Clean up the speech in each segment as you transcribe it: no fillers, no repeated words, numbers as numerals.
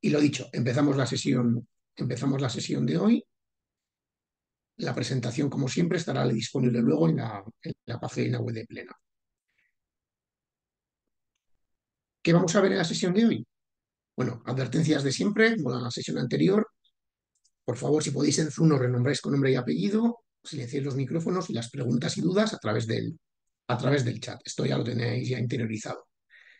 Y lo dicho, empezamos la sesión de hoy. La presentación, como siempre, estará disponible luego en la página web de Plena. ¿Qué vamos a ver en la sesión de hoy? Bueno, advertencias de siempre, como en la sesión anterior. Por favor, si podéis en Zoom, nos renombráis con nombre y apellido, silenciéis los micrófonos y las preguntas y dudas a través del chat. Esto ya lo tenéis ya interiorizado.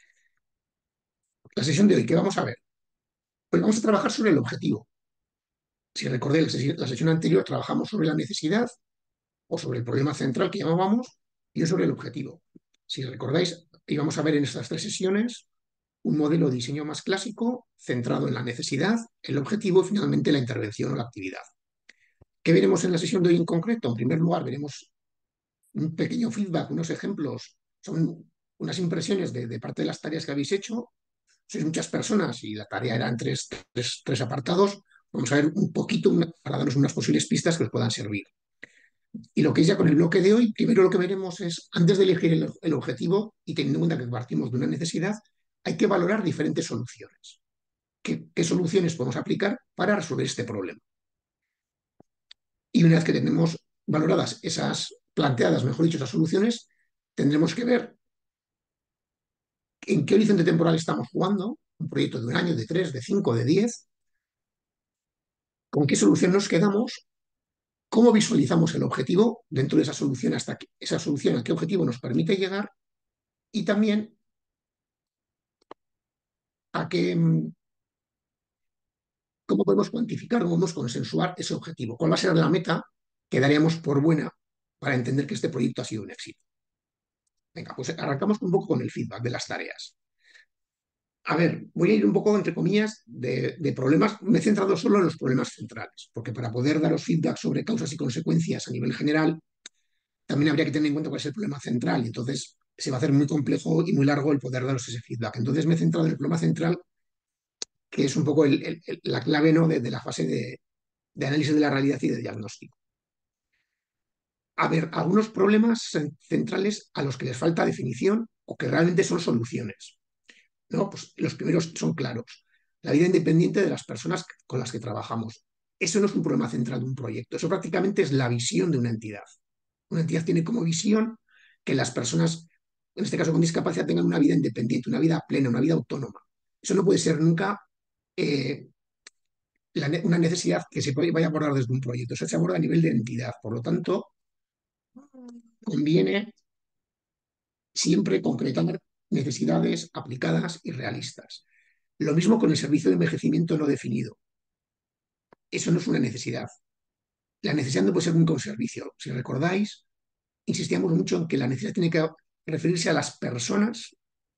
La sesión de hoy, ¿qué vamos a ver? Pues vamos a trabajar sobre el objetivo. Si recordáis, la sesión anterior trabajamos sobre la necesidad o sobre el problema central que llamábamos y sobre el objetivo. Si recordáis, íbamos a ver en estas tres sesiones un modelo de diseño más clásico centrado en la necesidad, el objetivo y finalmente la intervención o la actividad. ¿Qué veremos en la sesión de hoy en concreto? En primer lugar, veremos un pequeño feedback, unos ejemplos, son unas impresiones de parte de las tareas que habéis hecho. Sois muchas personas y la tarea era en tres apartados. Vamos a ver un poquito para daros unas posibles pistas que os puedan servir. Y lo que es ya con el bloque de hoy, primero lo que veremos es, antes de elegir el objetivo y teniendo en cuenta que partimos de una necesidad, hay que valorar diferentes soluciones. ¿Qué soluciones podemos aplicar para resolver este problema? Y una vez que tenemos valoradas esas, planteadas, mejor dicho, esas soluciones, tendremos que ver en qué horizonte temporal estamos jugando, un proyecto de un año, de tres, de cinco, de 10, con qué solución nos quedamos, cómo visualizamos el objetivo dentro de esa solución, hasta que esa solución a qué objetivo nos permite llegar y también a qué, cómo podemos cuantificar, cómo podemos consensuar ese objetivo, cuál va a ser la meta que daríamos por buena para entender que este proyecto ha sido un éxito. Venga, pues arrancamos un poco con el feedback de las tareas. A ver, voy a ir un poco, entre comillas, de problemas. Me he centrado solo en los problemas centrales, porque para poder daros feedback sobre causas y consecuencias a nivel general, también habría que tener en cuenta cuál es el problema central, y entonces se va a hacer muy complejo y muy largo el poder daros ese feedback. Entonces me he centrado en el problema central, que es un poco la clave, ¿no?, de la fase de análisis de la realidad y de diagnóstico. A ver, algunos problemas centrales a los que les falta definición o que realmente son soluciones, ¿no? Pues los primeros son claros. La vida independiente de las personas con las que trabajamos. Eso no es un problema central de un proyecto, eso prácticamente es la visión de una entidad. Una entidad tiene como visión que las personas, en este caso con discapacidad, tengan una vida independiente, una vida plena, una vida autónoma. Eso no puede ser nunca eh, una necesidad que se vaya a abordar desde un proyecto. Eso se aborda a nivel de entidad. Por lo tanto, conviene siempre concretar necesidades aplicadas y realistas. Lo mismo con el servicio de envejecimiento no definido. Eso no es una necesidad. La necesidad no puede ser nunca un servicio. Si recordáis, insistíamos mucho en que la necesidad tiene que referirse a las personas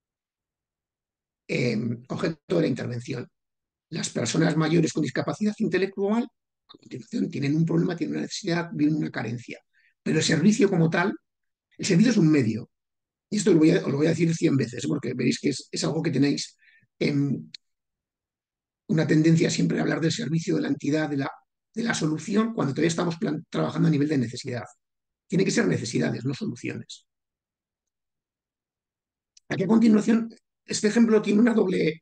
objeto de la intervención. Las personas mayores con discapacidad intelectual, a continuación, tienen un problema, tienen una necesidad, tienen una carencia. Pero el servicio como tal, el servicio es un medio. Y esto os lo voy a decir 100 veces, porque veréis que es algo que tenéis una tendencia siempre a hablar del servicio, de la entidad, de la solución, cuando todavía estamos trabajando a nivel de necesidad. Tiene que ser necesidades, no soluciones. Aquí a continuación, este ejemplo tiene una doble.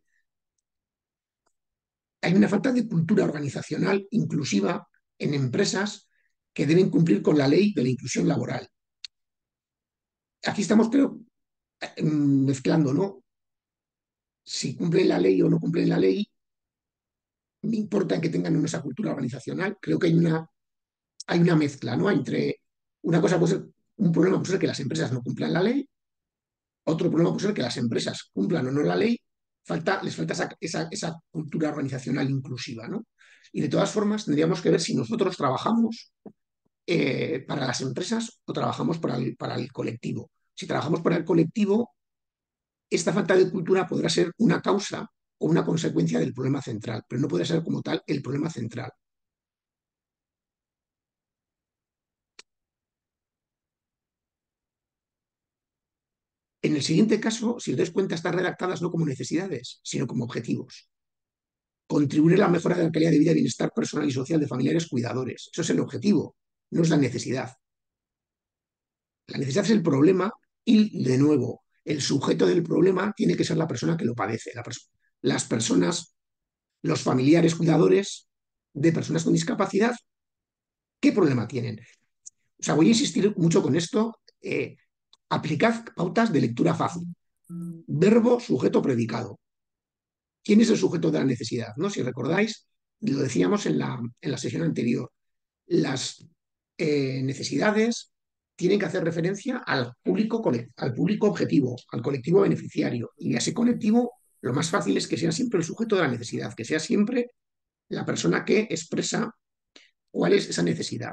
Hay una falta de cultura organizacional inclusiva en empresas que deben cumplir con la ley de la inclusión laboral. Aquí estamos, creo, mezclando, ¿no? Si cumplen la ley o no cumplen la ley, me importa que tengan esa cultura organizacional. Creo que hay una mezcla, ¿no?, entre una cosa puede ser, un problema puede ser que las empresas no cumplan la ley, otro problema puede ser que las empresas cumplan o no la ley, les falta esa cultura organizacional inclusiva, ¿no? Y de todas formas tendríamos que ver si nosotros trabajamos para las empresas o trabajamos para el colectivo. Si trabajamos para el colectivo, esta falta de cultura podrá ser una causa o una consecuencia del problema central, pero no puede ser como tal el problema central. En el siguiente caso, si os dais cuenta, están redactadas no como necesidades, sino como objetivos. Contribuir a la mejora de la calidad de vida y bienestar personal y social de familiares cuidadores. Eso es el objetivo, no es la necesidad. La necesidad es el problema y, de nuevo, el sujeto del problema tiene que ser la persona que lo padece. Las personas Los familiares cuidadores de personas con discapacidad, ¿qué problema tienen? O sea, voy a insistir mucho con esto. Aplicad pautas de lectura fácil. Verbo, sujeto, predicado. ¿Quién es el sujeto de la necesidad? ¿No? Si recordáis, lo decíamos en la sesión anterior. Las necesidades tienen que hacer referencia al público objetivo, al colectivo beneficiario. Y a ese colectivo lo más fácil es que sea siempre el sujeto de la necesidad, que sea siempre la persona que expresa cuál es esa necesidad.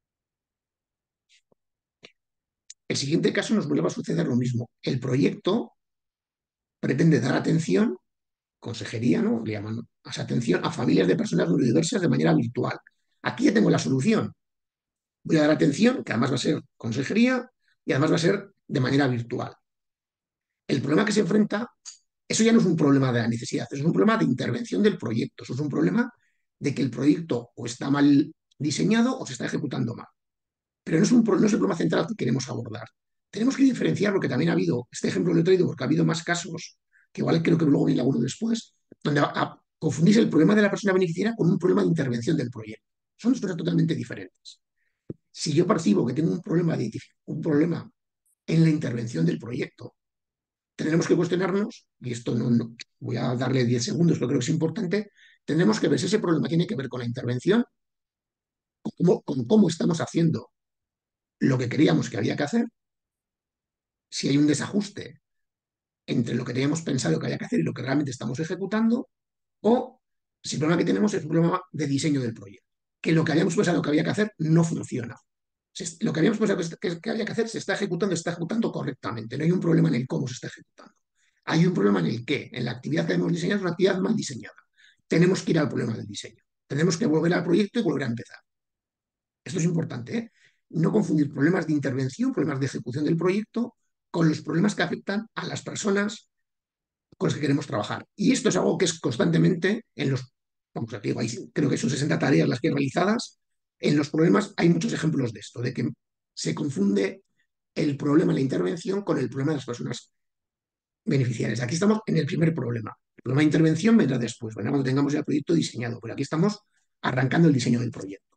El siguiente caso nos vuelve a suceder lo mismo. El proyecto pretende dar atención, consejería, ¿no? Le llaman a esa atención a familias de personas neurodiversas de manera virtual. Aquí ya tengo la solución. Voy a dar atención, que además va a ser consejería y además va a ser de manera virtual. El problema que se enfrenta, eso ya no es un problema de la necesidad, eso es un problema de intervención del proyecto, eso es un problema de que el proyecto o está mal diseñado o se está ejecutando mal. Pero no es el problema central que queremos abordar. Tenemos que diferenciar lo que también ha habido, este ejemplo lo he traído porque ha habido más casos, que igual creo que luego viene alguno después, donde confundís el problema de la persona beneficiaria con un problema de intervención del proyecto. Son dos cosas totalmente diferentes. Si yo percibo que tengo un problema en la intervención del proyecto, tendremos que cuestionarnos, y esto voy a darle 10 segundos, pero creo que es importante, tendremos que ver si ese problema tiene que ver con la intervención, con cómo estamos haciendo lo que queríamos que había que hacer, si hay un desajuste entre lo que teníamos pensado que había que hacer y lo que realmente estamos ejecutando, o si el problema que tenemos es un problema de diseño del proyecto, que lo que habíamos pensado que había que hacer no funciona. Lo que habíamos pensado que había que hacer se está ejecutando correctamente. No hay un problema en el cómo se está ejecutando. Hay un problema en el qué. En la actividad que hemos diseñado es una actividad mal diseñada. Tenemos que ir al problema del diseño. Tenemos que volver al proyecto y volver a empezar. Esto es importante, ¿eh? No confundir problemas de intervención, problemas de ejecución del proyecto, con los problemas que afectan a las personas con las que queremos trabajar. Y esto es algo que es constantemente en los, vamos, aquí creo que son 60 tareas las que he realizadas. En los problemas hay muchos ejemplos de esto, de que se confunde el problema en la intervención con el problema de las personas beneficiarias. Aquí estamos en el primer problema. El problema de intervención vendrá después, vendrá cuando tengamos ya el proyecto diseñado, pero aquí estamos arrancando el diseño del proyecto.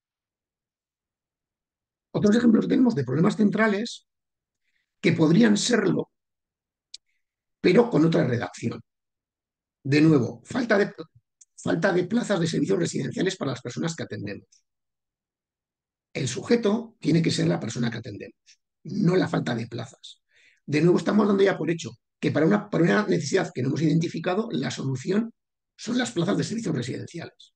Otros ejemplos que tenemos de problemas centrales que podrían serlo, pero con otra redacción. De nuevo, falta de plazas de servicios residenciales para las personas que atendemos. El sujeto tiene que ser la persona que atendemos, no la falta de plazas. De nuevo, estamos dando ya por hecho que para una necesidad que no hemos identificado, la solución son las plazas de servicios residenciales.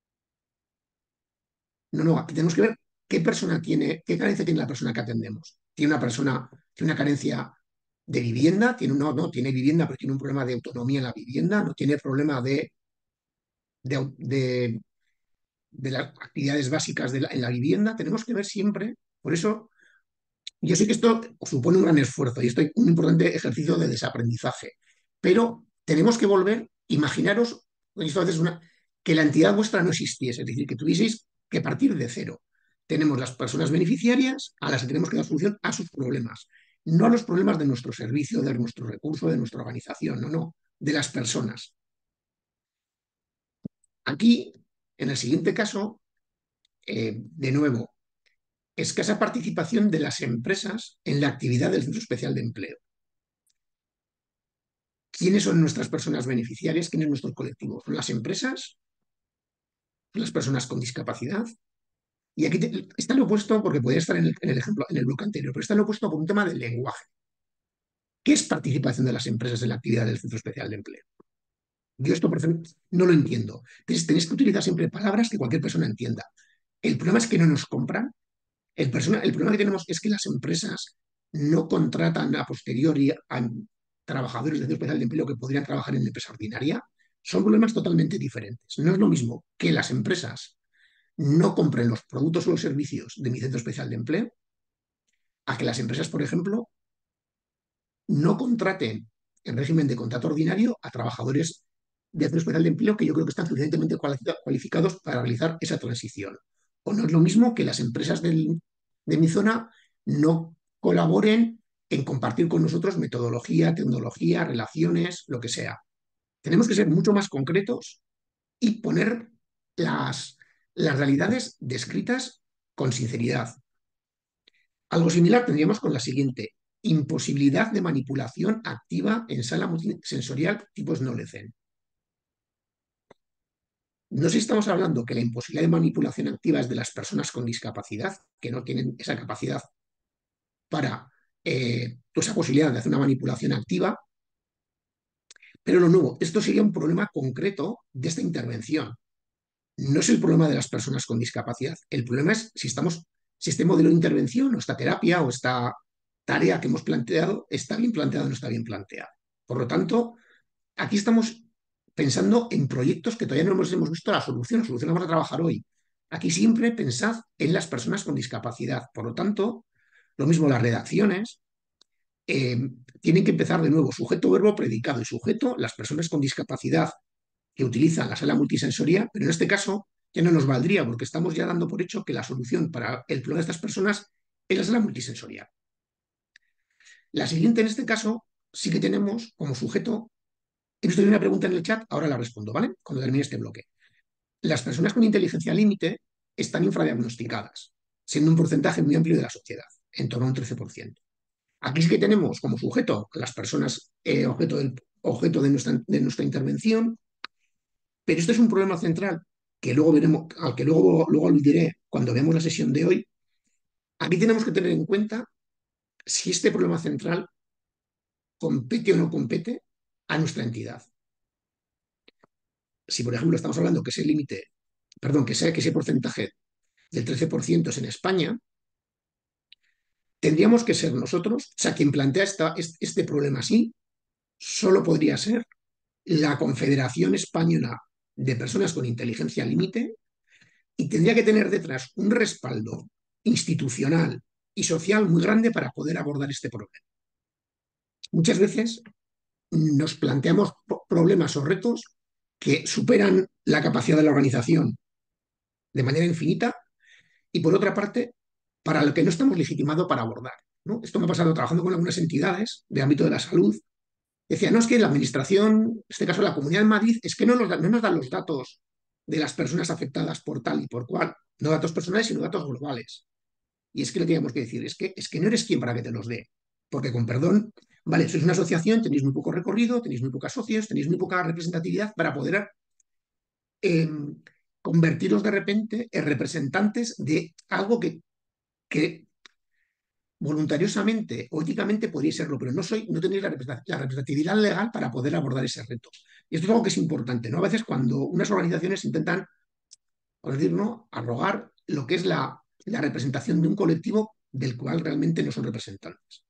No, no, aquí tenemos que ver qué carencia tiene la persona que atendemos. ¿Tiene una carencia de vivienda? No, tiene vivienda, pero tiene un problema de autonomía en la vivienda, no tiene problema de, de de las actividades básicas en la vivienda, tenemos que ver siempre, por eso yo sé que esto supone un gran esfuerzo y esto es un importante ejercicio de desaprendizaje, pero tenemos que volver, imaginaros, esto a veces que la entidad vuestra no existiese, es decir, que tuvieseis que partir de cero. Tenemos las personas beneficiarias a las que tenemos que dar solución a sus problemas, no a los problemas de nuestro servicio, de nuestro recurso, de nuestra organización, no, no, de las personas. Aquí, en el siguiente caso, de nuevo, escasa participación de las empresas en la actividad del Centro Especial de Empleo. ¿Quiénes son nuestras personas beneficiarias? ¿Quién es nuestro colectivo? ¿Son las empresas? ¿Son las personas con discapacidad? Y aquí está lo opuesto, porque podría estar en el ejemplo, en el bloque anterior, pero está lo opuesto por un tema del lenguaje. ¿Qué es participación de las empresas en la actividad del Centro Especial de Empleo? Yo esto, por ejemplo, no lo entiendo. Entonces, tenéis que utilizar siempre palabras que cualquier persona entienda. El problema es que no nos compran. El problema que tenemos es que las empresas no contratan a posteriori a trabajadores de centro especial de empleo que podrían trabajar en la empresa ordinaria. Son problemas totalmente diferentes. No es lo mismo que las empresas no compren los productos o los servicios de mi centro especial de empleo a que las empresas, por ejemplo, no contraten en régimen de contrato ordinario a trabajadores de centro especial de empleo que yo creo que están suficientemente cualificados para realizar esa transición. O no es lo mismo que las empresas de mi zona no colaboren en compartir con nosotros metodología, tecnología, relaciones, lo que sea. Tenemos que ser mucho más concretos y poner las realidades descritas con sinceridad. Algo similar tendríamos con la siguiente: imposibilidad de manipulación activa en sala multisensorial tipo Snolecen. No sé si estamos hablando que la imposibilidad de manipulación activa es de las personas con discapacidad, que no tienen esa capacidad para esa posibilidad de hacer una manipulación activa, pero lo nuevo, esto sería un problema concreto de esta intervención. No es el problema de las personas con discapacidad. El problema es si este modelo de intervención o esta terapia o esta tarea que hemos planteado está bien planteada o no está bien planteada. Por lo tanto, aquí estamos pensando en proyectos que todavía no hemos visto la solución la vamos a trabajar hoy. Aquí siempre pensad en las personas con discapacidad. Por lo tanto, lo mismo las redacciones, eh, tienen que empezar de nuevo, sujeto, verbo, predicado y sujeto, las personas con discapacidad que utilizan la sala multisensorial, pero en este caso ya no nos valdría porque estamos ya dando por hecho que la solución para el problema de estas personas es la sala multisensorial. La siguiente, en este caso, sí que tenemos como sujeto, he visto una pregunta en el chat, ahora la respondo, ¿vale? Cuando termine este bloque. Las personas con inteligencia límite están infradiagnosticadas, siendo un porcentaje muy amplio de la sociedad, en torno a un 13%. Aquí sí que tenemos como sujeto las personas objeto de nuestra intervención, pero esto es un problema central que luego veremos, al que luego aludiré cuando veamos la sesión de hoy. Aquí tenemos que tener en cuenta si este problema central compete o no compete a nuestra entidad. Si, por ejemplo, estamos hablando que ese límite, perdón, que ese porcentaje del 13% es en España, tendríamos que ser nosotros, o sea, quien plantea este problema así, solo podría ser la Confederación Española de Personas con Inteligencia Límite, y tendría que tener detrás un respaldo institucional y social muy grande para poder abordar este problema. Muchas veces nos planteamos problemas o retos que superan la capacidad de la organización de manera infinita y, por otra parte, para lo que no estamos legitimados para abordar, ¿no? Esto me ha pasado trabajando con algunas entidades de ámbito de la salud. Decía, no, es que la administración, en este caso la Comunidad de Madrid, es que no nos dan los datos de las personas afectadas por tal y por cual, no datos personales, sino datos globales. Y es que le teníamos que decir, es que no eres quien para que te los dé. Porque con perdón, vale, sois una asociación, tenéis muy poco recorrido, tenéis muy pocos socios, tenéis muy poca representatividad para poder eh, convertiros de repente en representantes de algo que voluntariosamente o éticamente podría serlo, pero no tenéis la representatividad legal para poder abordar ese reto. Y esto es algo que es importante, ¿no? A veces cuando unas organizaciones intentan, por decir, ¿no?, arrogar lo que es la representación de un colectivo del cual realmente no son representantes.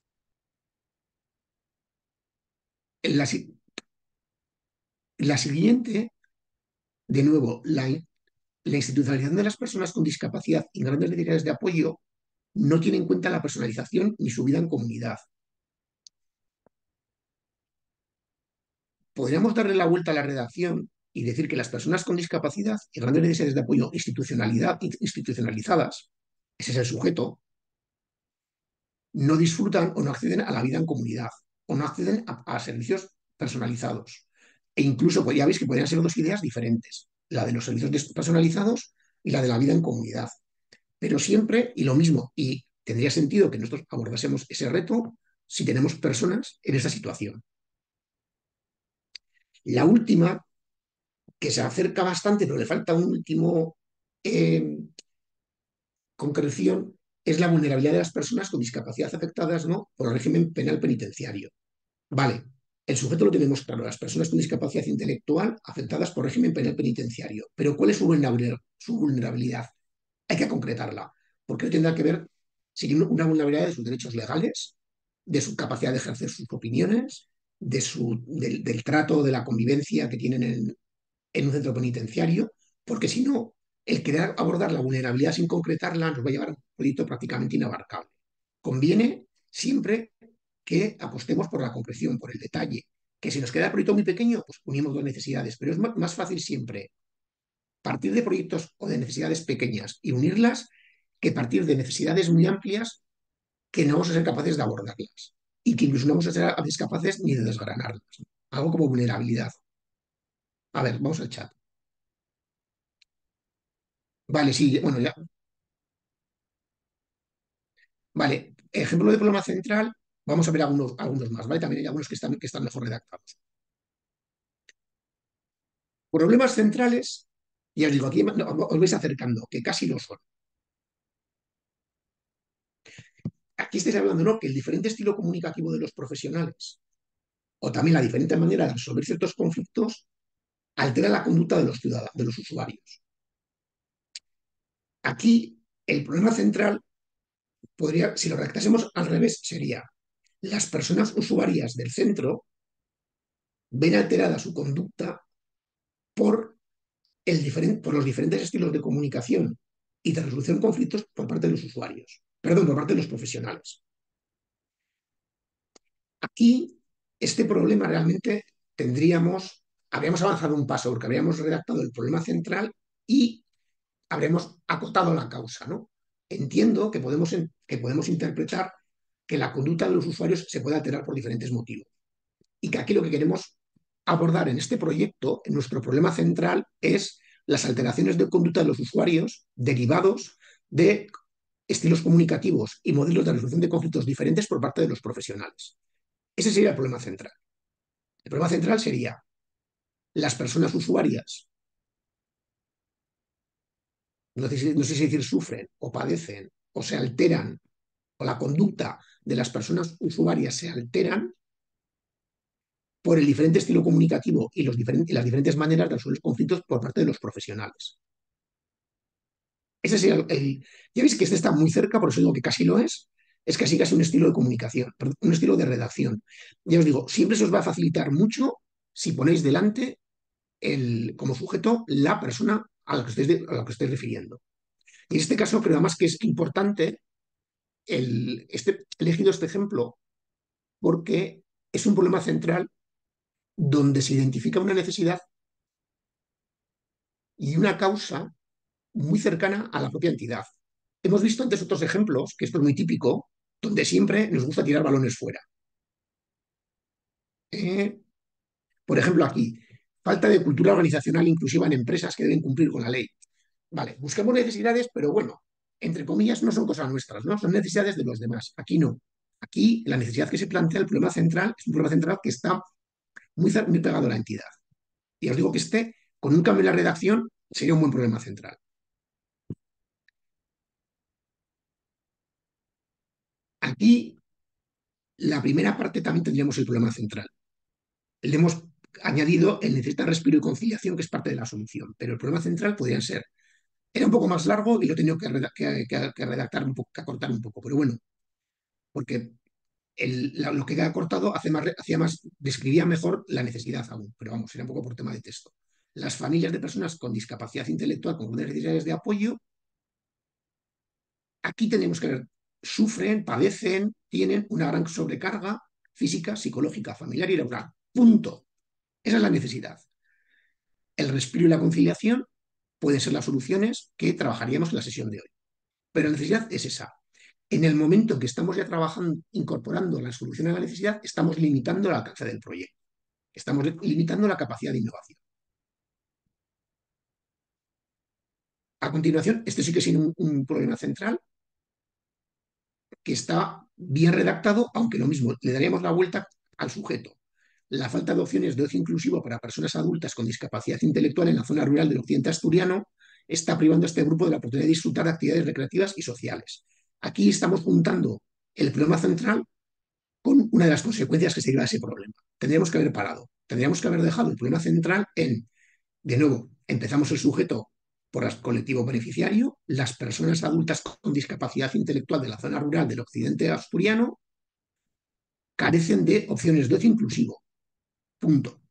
La, la siguiente, de nuevo, la institucionalización de las personas con discapacidad y grandes necesidades de apoyo no tiene en cuenta la personalización ni su vida en comunidad. Podríamos darle la vuelta a la redacción y decir que las personas con discapacidad y grandes necesidades de apoyo institucionalizadas, ese es el sujeto, no disfrutan o no acceden a la vida en comunidad o no acceden a servicios personalizados. E incluso, pues ya veis que podrían ser dos ideas diferentes, la de los servicios personalizados y la de la vida en comunidad. Pero siempre, y lo mismo, y tendría sentido que nosotros abordásemos ese reto si tenemos personas en esa situación. La última, que se acerca bastante, pero le falta un último eh, concreción, es la vulnerabilidad de las personas con discapacidad afectadas, ¿no?, por el régimen penal penitenciario. Vale, el sujeto lo tenemos claro, las personas con discapacidad intelectual afectadas por régimen penal penitenciario. Pero ¿cuál es su vulnerabilidad? Hay que concretarla, porque no tendrá que ver si una vulnerabilidad de sus derechos legales, de su capacidad de ejercer sus opiniones, del trato, de la convivencia que tienen en un centro penitenciario, porque si no, el querer abordar la vulnerabilidad sin concretarla nos va a llevar a un proyecto prácticamente inabarcable. Conviene siempre que apostemos por la concreción, por el detalle, que si nos queda el proyecto muy pequeño, pues unimos dos necesidades, pero es más fácil siempre partir de proyectos o de necesidades pequeñas y unirlas que partir de necesidades muy amplias que no vamos a ser capaces de abordarlas y que incluso no vamos a ser capaces ni de desgranarlas. Algo como vulnerabilidad. A ver, vamos al chat. Vale, sí, bueno, ya. Vale, ejemplo de problema central, vamos a ver algunos más, ¿vale? También hay algunos que están mejor redactados. Problemas centrales, ya os digo, aquí os vais acercando, que casi lo son. Aquí estáis hablando, ¿no? Que el diferente estilo comunicativo de los profesionales o también la diferente manera de resolver ciertos conflictos altera la conducta de los ciudadanos, de los usuarios. Aquí el problema central podría, si lo redactásemos al revés, sería las personas usuarias del centro ven alterada su conducta por, por los diferentes estilos de comunicación y de resolución de conflictos por parte de los usuarios, perdón, por parte de los profesionales. Aquí, este problema realmente habríamos avanzado un paso porque habríamos redactado el problema central y habremos acotado la causa, ¿no? Entiendo que podemos interpretar que la conducta de los usuarios se puede alterar por diferentes motivos y que aquí lo que queremos abordar en este proyecto, en nuestro problema central, es las alteraciones de conducta de los usuarios derivados de estilos comunicativos y modelos de resolución de conflictos diferentes por parte de los profesionales. Ese sería el problema central. El problema central sería las personas usuarias, no sé si decir sufren o padecen o se alteran o la conducta de las personas usuarias se alteran por el diferente estilo comunicativo y las diferentes maneras de resolver conflictos por parte de los profesionales. Ese sería ya veis que este está muy cerca, por eso digo que casi lo es casi casi un estilo de comunicación, un estilo de redacción. Ya os digo, siempre se os va a facilitar mucho si ponéis delante como sujeto la persona a la que estáis refiriendo. Y en este caso creo además que es importante he elegido este ejemplo porque es un problema central donde se identifica una necesidad y una causa muy cercana a la propia entidad. Hemos visto antes otros ejemplos, que esto es muy típico, donde siempre nos gusta tirar balones fuera. Eh, por ejemplo, aquí, falta de cultura organizacional inclusiva en empresas que deben cumplir con la ley. Vale, buscamos necesidades, pero bueno, entre comillas, no son cosas nuestras, ¿no? Son necesidades de los demás. Aquí no. Aquí la necesidad que se plantea, el problema central, es un problema central que está muy pegado a la entidad. Y os digo que con un cambio en la redacción, sería un buen problema central. Aquí, la primera parte también tendríamos el problema central. Le hemos añadido el necesita respiro y conciliación, que es parte de la solución, pero el problema central podría ser, era un poco más largo y lo he tenido que redactar un poco, que acortar un poco, pero bueno, porque lo que queda cortado hacía más, describía mejor la necesidad aún, pero vamos, era un poco por tema de texto. Las familias de personas con discapacidad intelectual con necesidades de apoyo, aquí tenemos que ver, sufren, padecen, tienen una gran sobrecarga física, psicológica, familiar y laboral. Punto. Esa es la necesidad. El respiro y la conciliación pueden ser las soluciones que trabajaríamos en la sesión de hoy. Pero la necesidad es esa. En el momento en que estamos ya trabajando, incorporando la solución a la necesidad, estamos limitando el alcance del proyecto. Estamos limitando la capacidad de innovación. A continuación, este sí que es un problema central que está bien redactado, aunque lo mismo, le daríamos la vuelta al sujeto. La falta de opciones de ocio inclusivo para personas adultas con discapacidad intelectual en la zona rural del occidente asturiano está privando a este grupo de la oportunidad de disfrutar de actividades recreativas y sociales. Aquí estamos juntando el problema central con una de las consecuencias que se deriva de ese problema. Tendríamos que haber parado, tendríamos que haber dejado el problema central de nuevo, empezamos el sujeto por el colectivo beneficiario, las personas adultas con discapacidad intelectual de la zona rural del occidente asturiano carecen de opciones de ocio inclusivo. Punto.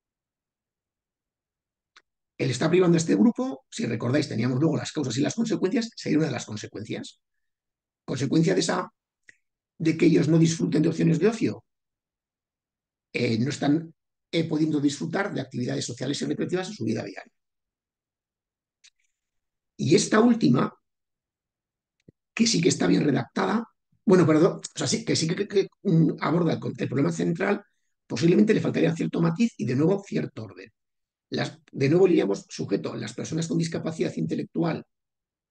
Él está privando a este grupo, si recordáis, teníamos luego las causas y las consecuencias, sería una de las consecuencias. Consecuencia de que ellos no disfruten de opciones de ocio, no están pudiendo disfrutar de actividades sociales y recreativas en su vida diaria. Y esta última, que sí que está bien redactada, bueno, perdón, o sea, sí que aborda el problema central, posiblemente le faltaría cierto matiz y de nuevo cierto orden. De nuevo diríamos sujeto, las personas con discapacidad intelectual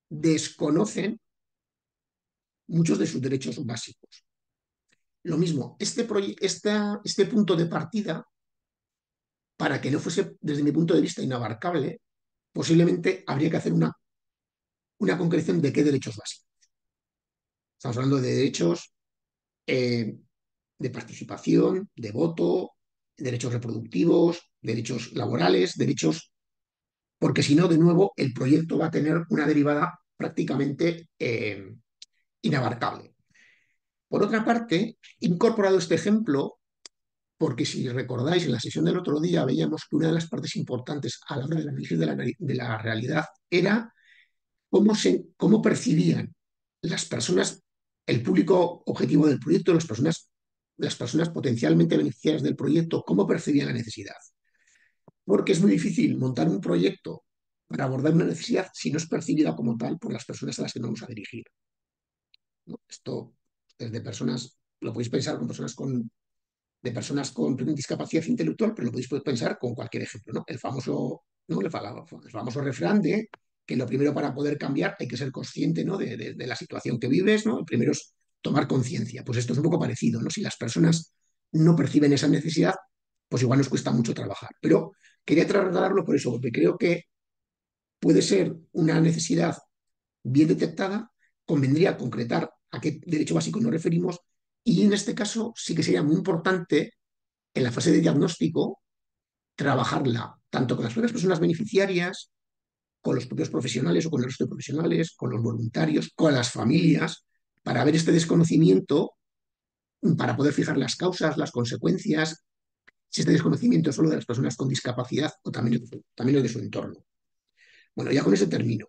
desconocen muchos de sus derechos básicos. Lo mismo, este punto de partida, para que no fuese, desde mi punto de vista, inabarcable, posiblemente habría que hacer una concreción de qué derechos básicos. Estamos hablando de derechos eh, de participación, de voto, derechos reproductivos, derechos laborales, derechos, porque si no, de nuevo, el proyecto va a tener una derivada prácticamente inabarcable. Por otra parte, he incorporado este ejemplo porque si recordáis, en la sesión del otro día veíamos que una de las partes importantes a la hora del análisis de la realidad era cómo percibían las personas, el público objetivo del proyecto, las personas potencialmente beneficiarias del proyecto, cómo percibían la necesidad. Porque es muy difícil montar un proyecto para abordar una necesidad si no es percibida como tal por las personas a las que nos vamos a dirigir, ¿no? Esto, desde personas, lo podéis pensar con personas de personas con discapacidad intelectual, pero lo podéis pensar con cualquier ejemplo, ¿no? ¿no? el famoso refrán de que lo primero para poder cambiar hay que ser consciente, ¿no? de la situación que vives, ¿no? El primero es tomar conciencia. Pues esto es un poco parecido, ¿no? Si las personas no perciben esa necesidad, pues igual nos cuesta mucho trabajar. Pero quería trasladarlo por eso, porque creo que puede ser una necesidad bien detectada, convendría concretar a qué derecho básico nos referimos y en este caso sí que sería muy importante en la fase de diagnóstico trabajarla tanto con las propias personas beneficiarias, con los propios profesionales o con el resto de profesionales, con los voluntarios, con las familias, para ver este desconocimiento, para poder fijar las causas, las consecuencias, si este desconocimiento es solo de las personas con discapacidad o también es de su entorno. Bueno, ya con eso termino.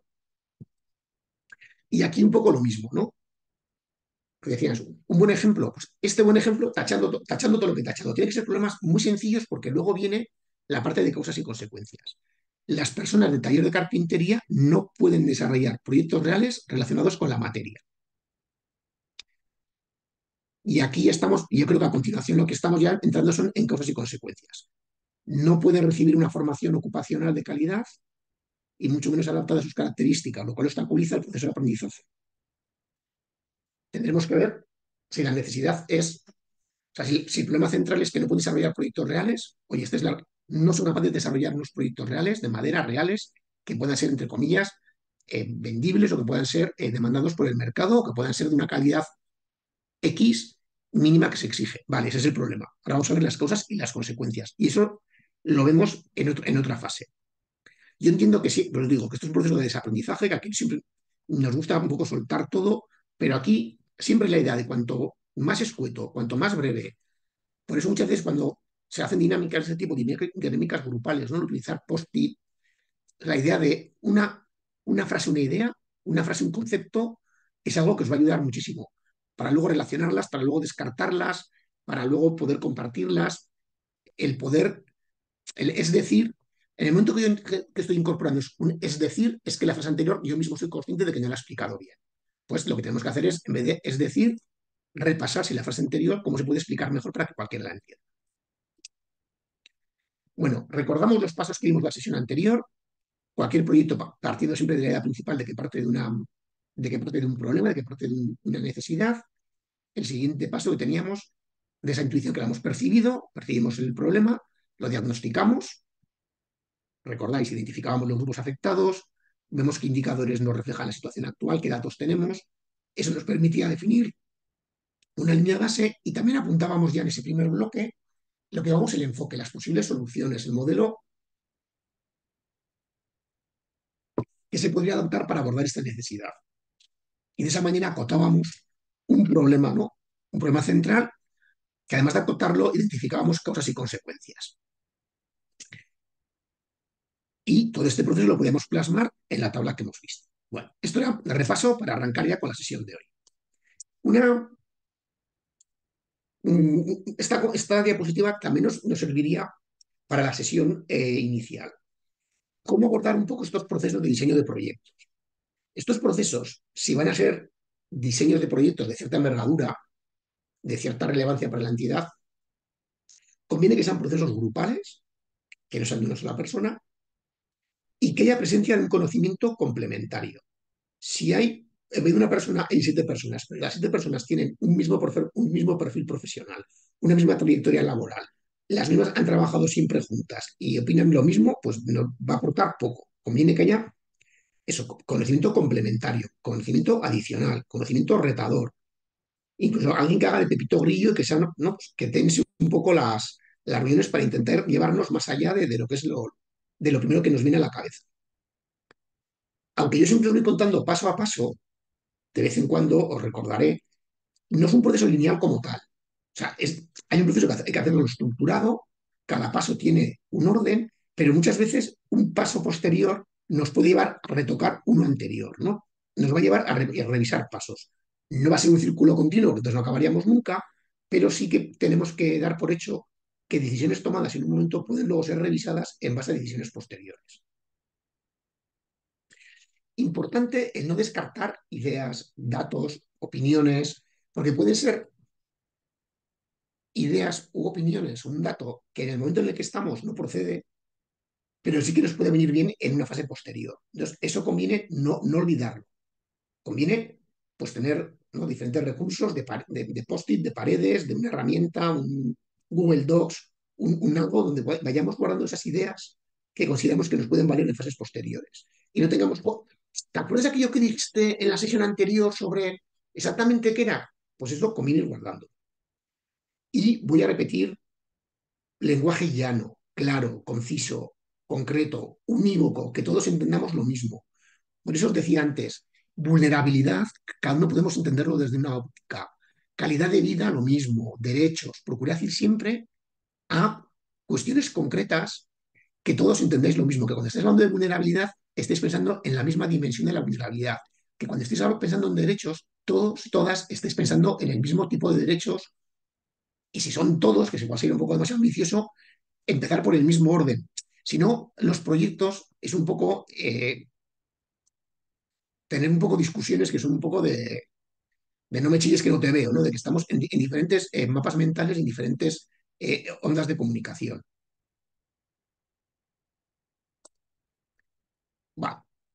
Y aquí un poco lo mismo, ¿no? Que decías, un buen ejemplo, pues este buen ejemplo, tachando todo lo que he tachado. Tiene que ser problemas muy sencillos porque luego viene la parte de causas y consecuencias. Las personas del taller de carpintería no pueden desarrollar proyectos reales relacionados con la materia. Y aquí estamos, yo creo que a continuación lo que estamos ya entrando son en causas y consecuencias. No pueden recibir una formación ocupacional de calidad y mucho menos adaptada a sus características, lo cual obstaculiza el proceso de aprendizaje. Tendremos que ver si la necesidad es, o sea, si el problema central es que no pueden desarrollar proyectos reales, oye, no son capaces de desarrollar unos proyectos reales, de madera reales, que puedan ser, entre comillas, vendibles o que puedan ser demandados por el mercado o que puedan ser de una calidad X mínima que se exige. Vale, ese es el problema. Ahora vamos a ver las causas y las consecuencias. Y eso lo vemos en otra fase. Yo entiendo que sí, pero os digo que esto es un proceso de desaprendizaje, que aquí siempre nos gusta un poco soltar todo, pero aquí siempre es la idea de cuanto más escueto, cuanto más breve. Por eso muchas veces cuando se hacen dinámicas de ese tipo, dinámicas grupales, ¿no? Utilizar post-it, la idea de una frase, una idea, una frase, un concepto, es algo que os va a ayudar muchísimo para luego relacionarlas, para luego descartarlas, para luego poder compartirlas, el poder, es decir, en el momento que yo que estoy incorporando es decir, es que la frase anterior yo mismo soy consciente de que no la he explicado bien. Pues lo que tenemos que hacer es, en vez de es decir, repasar si la frase anterior, cómo se puede explicar mejor para que cualquiera la entienda. Bueno, recordamos los pasos que vimos en la sesión anterior. Cualquier proyecto partiendo siempre de la idea principal de que parte de un problema, de que parte de una necesidad. El siguiente paso que teníamos, de esa intuición que la hemos percibido, percibimos el problema, lo diagnosticamos, recordáis, identificábamos los grupos afectados, vemos qué indicadores nos reflejan la situación actual, qué datos tenemos, eso nos permitía definir una línea base y también apuntábamos ya en ese primer bloque lo que llamamos el enfoque, las posibles soluciones, el modelo que se podría adoptar para abordar esta necesidad. Y de esa manera acotábamos un problema, ¿no? Un problema central que además de acotarlo identificábamos causas y consecuencias. Y todo este proceso lo podíamos plasmar en la tabla que hemos visto. Bueno, esto era el repaso para arrancar ya con la sesión de hoy. Una, esta diapositiva también nos serviría para la sesión inicial. ¿Cómo abordar un poco estos procesos de diseño de proyectos? Estos procesos, si van a ser diseños de proyectos de cierta envergadura, de cierta relevancia para la entidad, conviene que sean procesos grupales, que no sean de una sola persona, y que haya presencia de un conocimiento complementario. Si hay, en vez de una persona, hay 7 personas, pero las 7 personas tienen un mismo perfil profesional, una misma trayectoria laboral, las mismas han trabajado siempre juntas y opinan lo mismo, pues no, va a aportar poco. Conviene que haya eso, conocimiento complementario, conocimiento adicional, conocimiento retador, incluso alguien que haga de Pepito Grillo y que sea, ¿no? Pues que tense un poco las reuniones para intentar llevarnos más allá de lo que es de lo primero que nos viene a la cabeza. Aunque yo siempre os voy contando paso a paso, de vez en cuando os recordaré, no es un proceso lineal como tal. O sea, hay un proceso que hay que hacerlo estructurado, cada paso tiene un orden, pero muchas veces un paso posterior nos puede llevar a retocar uno anterior, ¿no? Nos va a llevar a revisar pasos. No va a ser un círculo continuo, porque entonces no acabaríamos nunca, pero sí que tenemos que dar por hecho que decisiones tomadas en un momento pueden luego ser revisadas en base a decisiones posteriores. Importante el no descartar ideas, datos, opiniones, porque pueden ser ideas u opiniones, un dato que en el momento en el que estamos no procede, pero sí que nos puede venir bien en una fase posterior. Entonces, eso conviene no olvidarlo. Conviene pues tener, ¿no?, diferentes recursos de post-it, de paredes, de una herramienta, un Google Docs, un algo donde vayamos guardando esas ideas que consideramos que nos pueden valer en fases posteriores. Y no tengamos... ¿Te acuerdas de aquello que dijiste en la sesión anterior sobre exactamente qué era? Pues eso conviene ir guardando. Y voy a repetir: lenguaje llano, claro, conciso, concreto, unívoco, que todos entendamos lo mismo. Por eso os decía antes, vulnerabilidad, cada uno podemos entenderlo desde una óptica. Calidad de vida, lo mismo. Derechos, procurad ir siempre a cuestiones concretas que todos entendáis lo mismo, que cuando estáis hablando de vulnerabilidad estéis pensando en la misma dimensión de la vulnerabilidad, que cuando estéis pensando en derechos, todos y todas estéis pensando en el mismo tipo de derechos, y si son todos, que se puede ser un poco demasiado ambicioso, empezar por el mismo orden. Si no, los proyectos es un poco tener un poco discusiones que son un poco de no me chilles que no te veo, ¿no? De que estamos en diferentes mapas mentales, en diferentes ondas de comunicación. Va,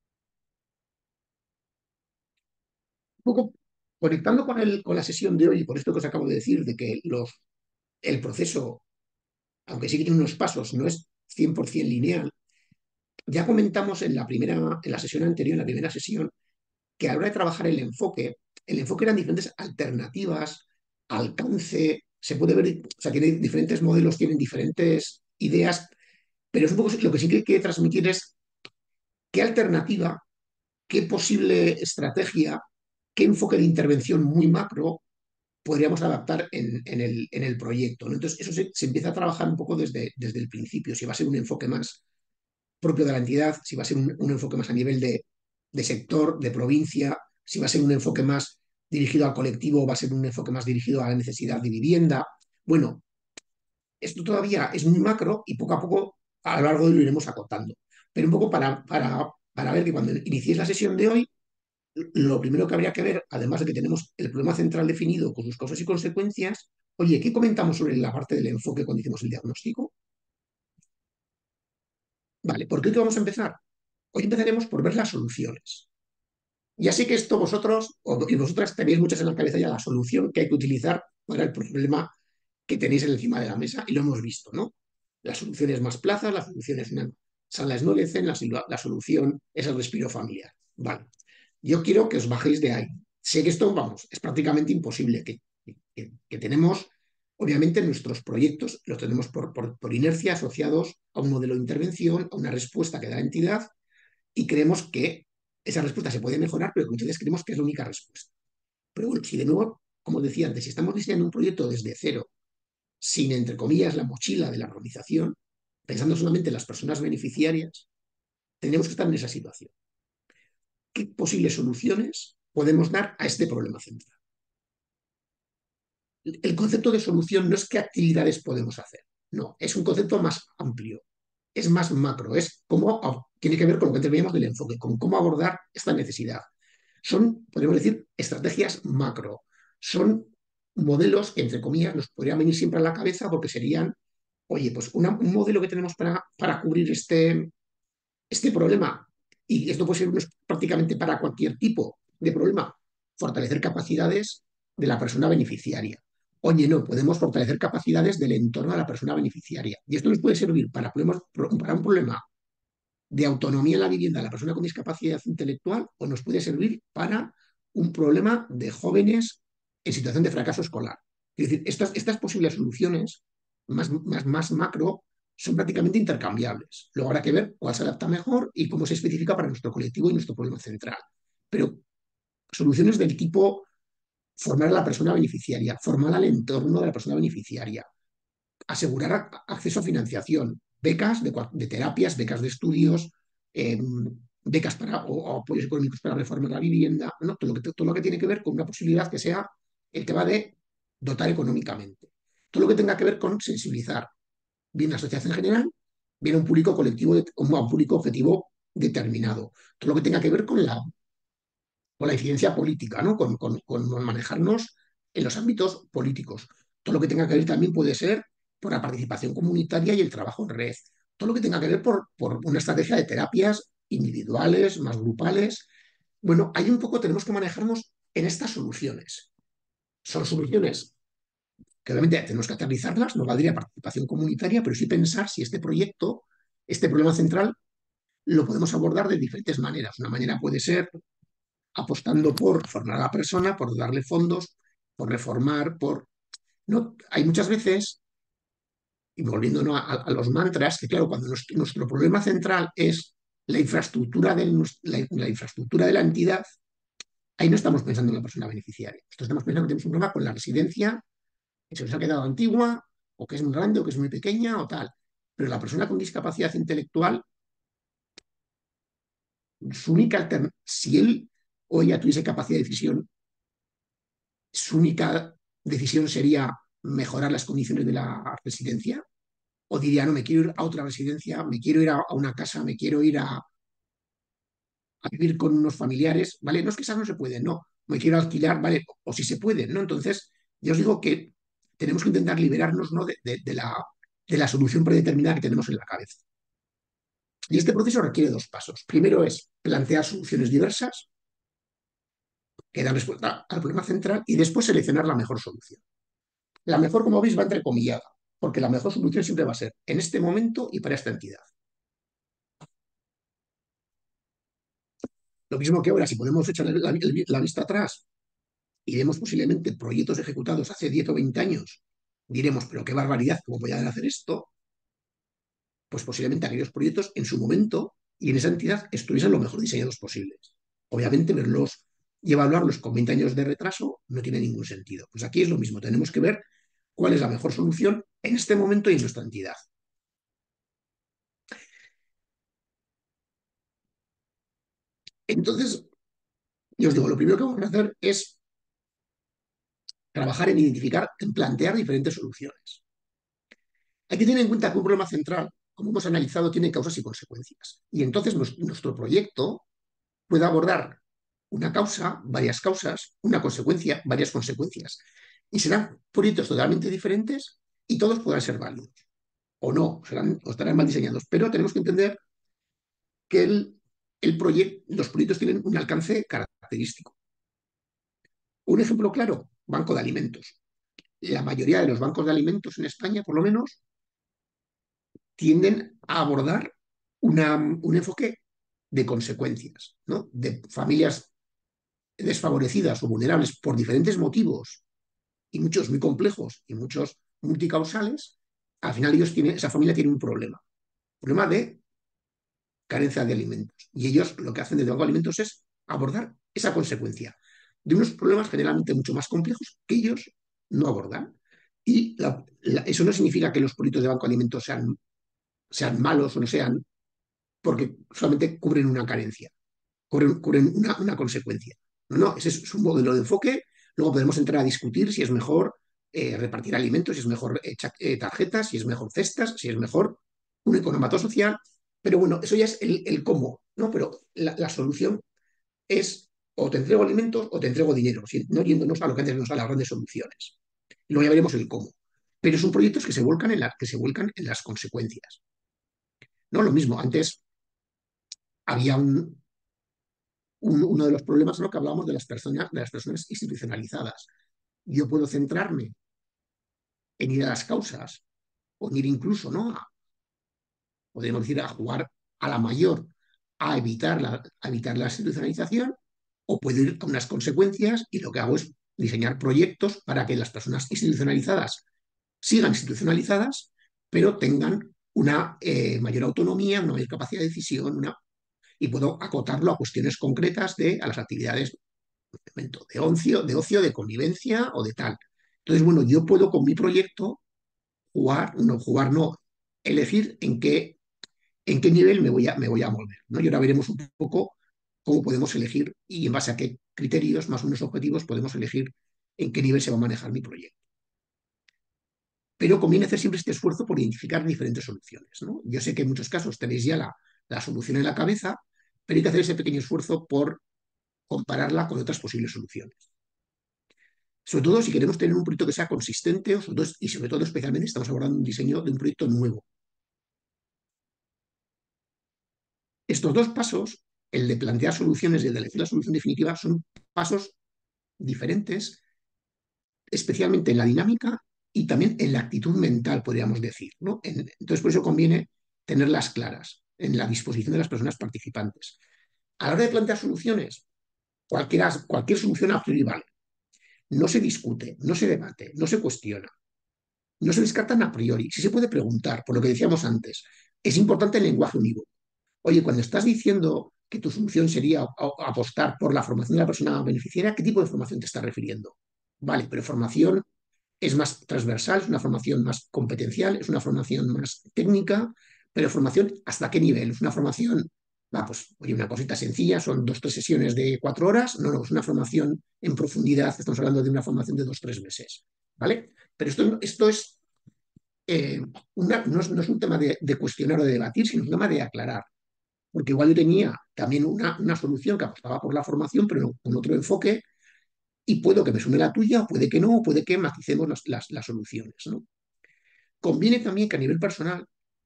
un poco conectando con la sesión de hoy, por esto que os acabo de decir, de que el proceso, aunque sí que tiene unos pasos, no es 100% lineal. Ya comentamos en la sesión anterior, en la primera sesión, que a la hora de trabajar el enfoque eran diferentes alternativas, alcance, se puede ver, o sea, tiene diferentes modelos, tienen diferentes ideas, pero es un poco lo que sí que hay que transmitir es qué alternativa, qué posible estrategia, qué enfoque de intervención muy macro podríamos adaptar en el proyecto, ¿no? Entonces, eso se empieza a trabajar un poco desde el principio, si va a ser un enfoque más propio de la entidad, si va a ser un enfoque más a nivel de sector, de provincia, si va a ser un enfoque más dirigido al colectivo, va a ser un enfoque más dirigido a la necesidad de vivienda. Bueno, esto todavía es muy macro y poco a poco a lo largo de lo iremos acotando. Pero un poco para ver que cuando iniciéis la sesión de hoy, lo primero que habría que ver, además de que tenemos el problema central definido con sus causas y consecuencias, oye, ¿qué comentamos sobre la parte del enfoque cuando hicimos el diagnóstico? Vale, ¿por qué vamos a empezar? Hoy empezaremos por ver las soluciones. Ya sé que esto y vosotras tenéis muchas en la cabeza ya la solución que hay que utilizar para el problema que tenéis encima de la mesa y lo hemos visto, ¿no? La solución es más plazas, la solución es una sala Snolecen, la solución es el respiro familiar. Vale. Yo quiero que os bajéis de ahí. Sé que esto, vamos, es prácticamente imposible, que tenemos, obviamente, nuestros proyectos los tenemos por inercia asociados a un modelo de intervención, a una respuesta que da la entidad y creemos que esa respuesta se puede mejorar, pero que muchas veces creemos que es la única respuesta. Pero bueno, si de nuevo, como decía antes, si estamos diseñando un proyecto desde cero, sin, entre comillas, la mochila de la organización, pensando solamente en las personas beneficiarias, tenemos que estar en esa situación. ¿Qué posibles soluciones podemos dar a este problema central? El concepto de solución no es qué actividades podemos hacer, no, es un concepto más amplio, es más macro, es cómo tiene que ver con lo que antes veíamos del enfoque, con cómo abordar esta necesidad. Son, podríamos decir, estrategias macro, son modelos que, entre comillas, nos podrían venir siempre a la cabeza porque serían, oye, pues un modelo que tenemos para cubrir este problema Y esto puede ser prácticamente para cualquier tipo de problema. Fortalecer capacidades de la persona beneficiaria. Oye, no, podemos fortalecer capacidades del entorno de la persona beneficiaria. Y esto nos puede servir para un problema de autonomía en la vivienda de la persona con discapacidad intelectual o nos puede servir para un problema de jóvenes en situación de fracaso escolar. Es decir, estas posibles soluciones más macro son prácticamente intercambiables. Luego habrá que ver cuál se adapta mejor y cómo se especifica para nuestro colectivo y nuestro problema central. Pero soluciones del tipo formar a la persona beneficiaria, formar al entorno de la persona beneficiaria, asegurar acceso a financiación, becas de terapias, becas de estudios, eh, becas o apoyos económicos para reformar la vivienda, ¿no? Todo lo que tiene que ver con una posibilidad que sea el tema de dotar económicamente. Todo lo que tenga que ver con sensibilizar bien la sociedad en general, bien a un público colectivo, a un público objetivo determinado. Todo lo que tenga que ver con la incidencia política, ¿no? Con manejarnos en los ámbitos políticos. Todo lo que tenga que ver también puede ser por la participación comunitaria y el trabajo en red. Todo lo que tenga que ver por una estrategia de terapias individuales, más grupales. Bueno, ahí un poco tenemos que manejarnos en estas soluciones. Son soluciones que obviamente tenemos que aterrizarlas, no valdría participación comunitaria, pero sí pensar si este proyecto, este problema central, lo podemos abordar de diferentes maneras. Una manera puede ser apostando por formar a la persona, por darle fondos, por reformar, por... No, hay muchas veces, y volviendo a los mantras, que claro, cuando nuestro problema central es la infraestructura de la entidad, ahí no estamos pensando en la persona beneficiaria. Nosotros estamos pensando que tenemos un problema con la residencia, que se nos ha quedado antigua, o que es muy grande, o que es muy pequeña, o tal. Pero la persona con discapacidad intelectual, su única alternativa, si él o ella tuviese capacidad de decisión, su única decisión sería mejorar las condiciones de la residencia, o diría, no, me quiero ir a otra residencia, me quiero ir a una casa, me quiero ir a vivir con unos familiares, ¿vale? No es que esas no se pueden, no, me quiero alquilar, ¿vale? O si se puede, ¿no? Entonces, ya os digo que tenemos que intentar liberarnos, ¿no? De la solución predeterminada que tenemos en la cabeza. Y este proceso requiere dos pasos. Primero es plantear soluciones diversas que dan respuesta al problema central y después seleccionar la mejor solución. La mejor, como veis, va entrecomillada, porque la mejor solución siempre va a ser en este momento y para esta entidad. Lo mismo que ahora, si podemos echar la vista atrás y vemos posiblemente proyectos ejecutados hace 10 o 20 años, diremos, pero qué barbaridad, ¿cómo podían hacer esto? Pues posiblemente aquellos proyectos en su momento y en esa entidad estuviesen lo mejor diseñados posibles. Obviamente, verlos y evaluarlos con 20 años de retraso no tiene ningún sentido. Pues aquí es lo mismo, tenemos que ver cuál es la mejor solución en este momento y en nuestra entidad. Entonces, yo os digo, lo primero que vamos a hacer es trabajar en identificar, en plantear diferentes soluciones. Hay que tener en cuenta que un problema central, como hemos analizado, tiene causas y consecuencias. Y entonces nuestro proyecto puede abordar una causa, varias causas, una consecuencia, varias consecuencias. Y serán proyectos totalmente diferentes y todos podrán ser válidos. O no, o estarán mal diseñados. Pero tenemos que entender que los proyectos tienen un alcance característico. Un ejemplo claro, banco de alimentos. La mayoría de los bancos de alimentos en España, por lo menos, tienden a abordar un enfoque de consecuencias, ¿no? De familias desfavorecidas o vulnerables por diferentes motivos, y muchos muy complejos y muchos multicausales, al final esa familia tiene un problema de carencia de alimentos. Y ellos lo que hacen desde el Banco de Alimentos es abordar esa consecuencia de unos problemas generalmente mucho más complejos que ellos no abordan. Y eso no significa que los proyectos de Banco de Alimentos sean malos o no sean, porque solamente cubren una carencia, cubren una consecuencia. No, no, ese es un modelo de enfoque. Luego podemos entrar a discutir si es mejor repartir alimentos, si es mejor tarjetas, si es mejor cestas, si es mejor un economato social. Pero bueno, eso ya es el cómo, ¿no? Pero la solución es o te entrego alimentos o te entrego dinero, no yéndonos a lo que antes nos a las grandes soluciones. Y luego ya veremos el cómo. Pero son proyectos que que se vuelcan en las consecuencias. No lo mismo, antes había uno de los problemas, ¿no? Que hablábamos de las personas institucionalizadas. Yo puedo centrarme en ir a las causas, o en ir incluso, ¿no? Podríamos decir, a jugar a la mayor, a evitar la institucionalización, o puedo ir a unas consecuencias y lo que hago es diseñar proyectos para que las personas institucionalizadas sigan institucionalizadas, pero tengan una mayor autonomía, una mayor capacidad de decisión, y puedo acotarlo a cuestiones concretas a las actividades de ocio, de convivencia o de tal. Entonces, bueno, yo puedo con mi proyecto jugar no, elegir en qué nivel me voy a mover, ¿no? Y ahora veremos un poco cómo podemos elegir y en base a qué criterios más o menos objetivos podemos elegir en qué nivel se va a manejar mi proyecto. Pero conviene hacer siempre este esfuerzo por identificar diferentes soluciones, ¿no? Yo sé que en muchos casos tenéis ya la solución en la cabeza, pero hay que hacer ese pequeño esfuerzo por compararla con otras posibles soluciones. Sobre todo si queremos tener un proyecto que sea consistente y sobre todo especialmente si estamos abordando un diseño de un proyecto nuevo. Estos dos pasos, el de plantear soluciones y el de elegir la solución definitiva, son pasos diferentes, especialmente en la dinámica y también en la actitud mental, podríamos decir, ¿no? Entonces, por eso conviene tenerlas claras en la disposición de las personas participantes. A la hora de plantear soluciones, cualquier solución a priori vale. No se discute, no se debate, no se cuestiona, no se descartan a priori. Si se puede preguntar, por lo que decíamos antes, es importante el lenguaje unívoco. Oye, cuando estás diciendo que tu solución sería apostar por la formación de la persona beneficiaria, ¿qué tipo de formación te estás refiriendo? Vale, pero formación es más transversal, es una formación más competencial, es una formación más técnica, pero formación ¿hasta qué nivel? Es una formación, pues, oye, una cosita sencilla, son 2 o 3 sesiones de 4 horas, no, es una formación en profundidad, estamos hablando de una formación de 2 o 3 meses, ¿vale? Pero esto es, no es un tema de cuestionar o de debatir, sino un tema de aclarar porque igual yo tenía también una solución que apostaba por la formación, pero con otro enfoque, y puedo que me sume la tuya, o puede que no, o puede que maticemos las soluciones, ¿no? Conviene también que a nivel personal,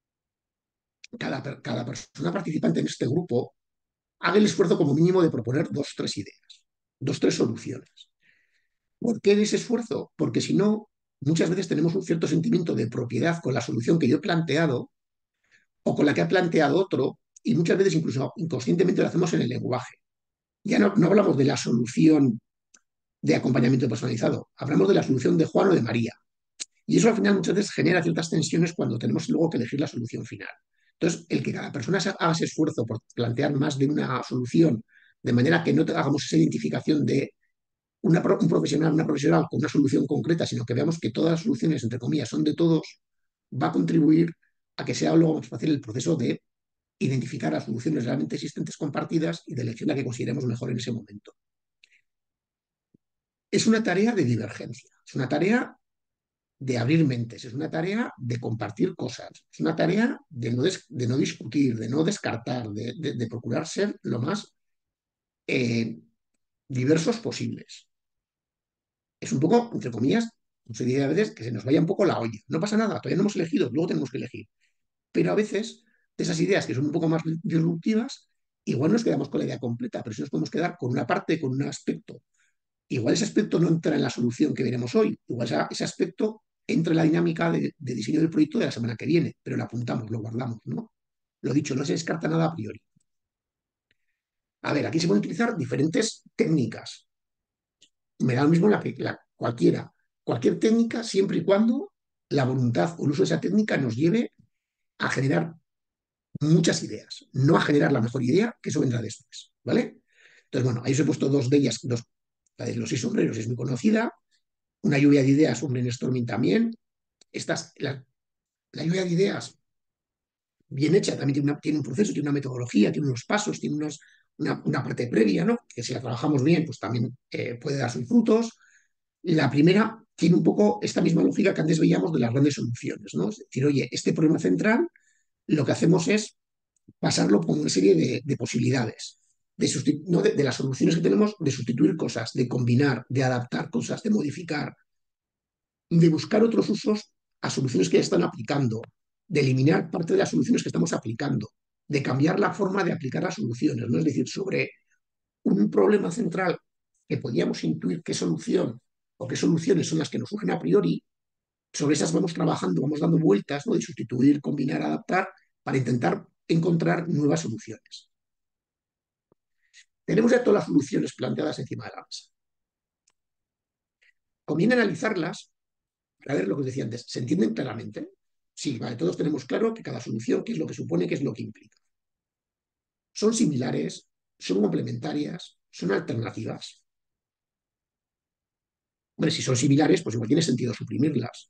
cada persona participante en este grupo haga el esfuerzo como mínimo de proponer 2 o 3 ideas, 2 o 3 soluciones. ¿Por qué ese esfuerzo? Porque si no, muchas veces tenemos un cierto sentimiento de propiedad con la solución que yo he planteado o con la que ha planteado otro, y muchas veces incluso inconscientemente lo hacemos en el lenguaje. Ya no hablamos de la solución de acompañamiento personalizado, hablamos de la solución de Juan o de María. Y eso al final muchas veces genera ciertas tensiones cuando tenemos luego que elegir la solución final. Entonces, el que cada persona haga ese esfuerzo por plantear más de una solución, de manera que no hagamos esa identificación de un profesional, una profesional con una solución concreta, sino que veamos que todas las soluciones, entre comillas, son de todos, va a contribuir a que sea luego más fácil el proceso de identificar las soluciones realmente existentes compartidas y de elección la que consideremos mejor en ese momento. Es una tarea de divergencia, es una tarea de abrir mentes, es una tarea de compartir cosas, es una tarea de no discutir, de no descartar, de procurar ser lo más eh, diversos posibles. Es un poco, entre comillas, se dice a veces que se nos vaya un poco la olla. No pasa nada, todavía no hemos elegido, luego tenemos que elegir. Pero a veces, de esas ideas que son un poco más disruptivas, igual nos quedamos con la idea completa, pero si nos podemos quedar con una parte, con un aspecto. Igual ese aspecto no entra en la solución que veremos hoy, igual ese aspecto entra en la dinámica de diseño del proyecto de la semana que viene, pero lo apuntamos, lo guardamos, ¿no? Lo dicho, no se descarta nada a priori. A ver, aquí se pueden utilizar diferentes técnicas. Me da lo mismo cualquier técnica, siempre y cuando la voluntad o el uso de esa técnica nos lleve a generar muchas ideas, no a generar la mejor idea, que eso vendrá después, ¿vale? Entonces, bueno, ahí os he puesto dos de ellas, la de los 6 sombreros es muy conocida, una lluvia de ideas, un brainstorming también. La lluvia de ideas bien hecha también tiene un proceso, tiene una metodología, tiene unos pasos, tiene una parte previa, ¿no? Que si la trabajamos bien, pues también puede dar sus frutos. La primera tiene un poco esta misma lógica que antes veíamos de las grandes soluciones, ¿no? Es decir, oye, este problema central lo que hacemos es pasarlo por una serie de posibilidades, no de las soluciones que tenemos, de sustituir cosas, de combinar, de adaptar cosas, de modificar, de buscar otros usos a soluciones que ya están aplicando, de eliminar parte de las soluciones que estamos aplicando, de cambiar la forma de aplicar las soluciones, ¿no? Es decir, sobre un problema central que podíamos intuir qué solución o qué soluciones son las que nos surgen a priori, sobre esas vamos trabajando, vamos dando vueltas, ¿no? De sustituir, combinar, adaptar, para intentar encontrar nuevas soluciones. Tenemos ya todas las soluciones planteadas encima de la mesa. Conviene analizarlas para ver lo que os decía antes. ¿Se entienden claramente? Sí, vale, todos tenemos claro que cada solución, qué es lo que supone, qué es lo que implica. Son similares, son complementarias, son alternativas. Hombre, si son similares, pues igual tiene sentido suprimirlas.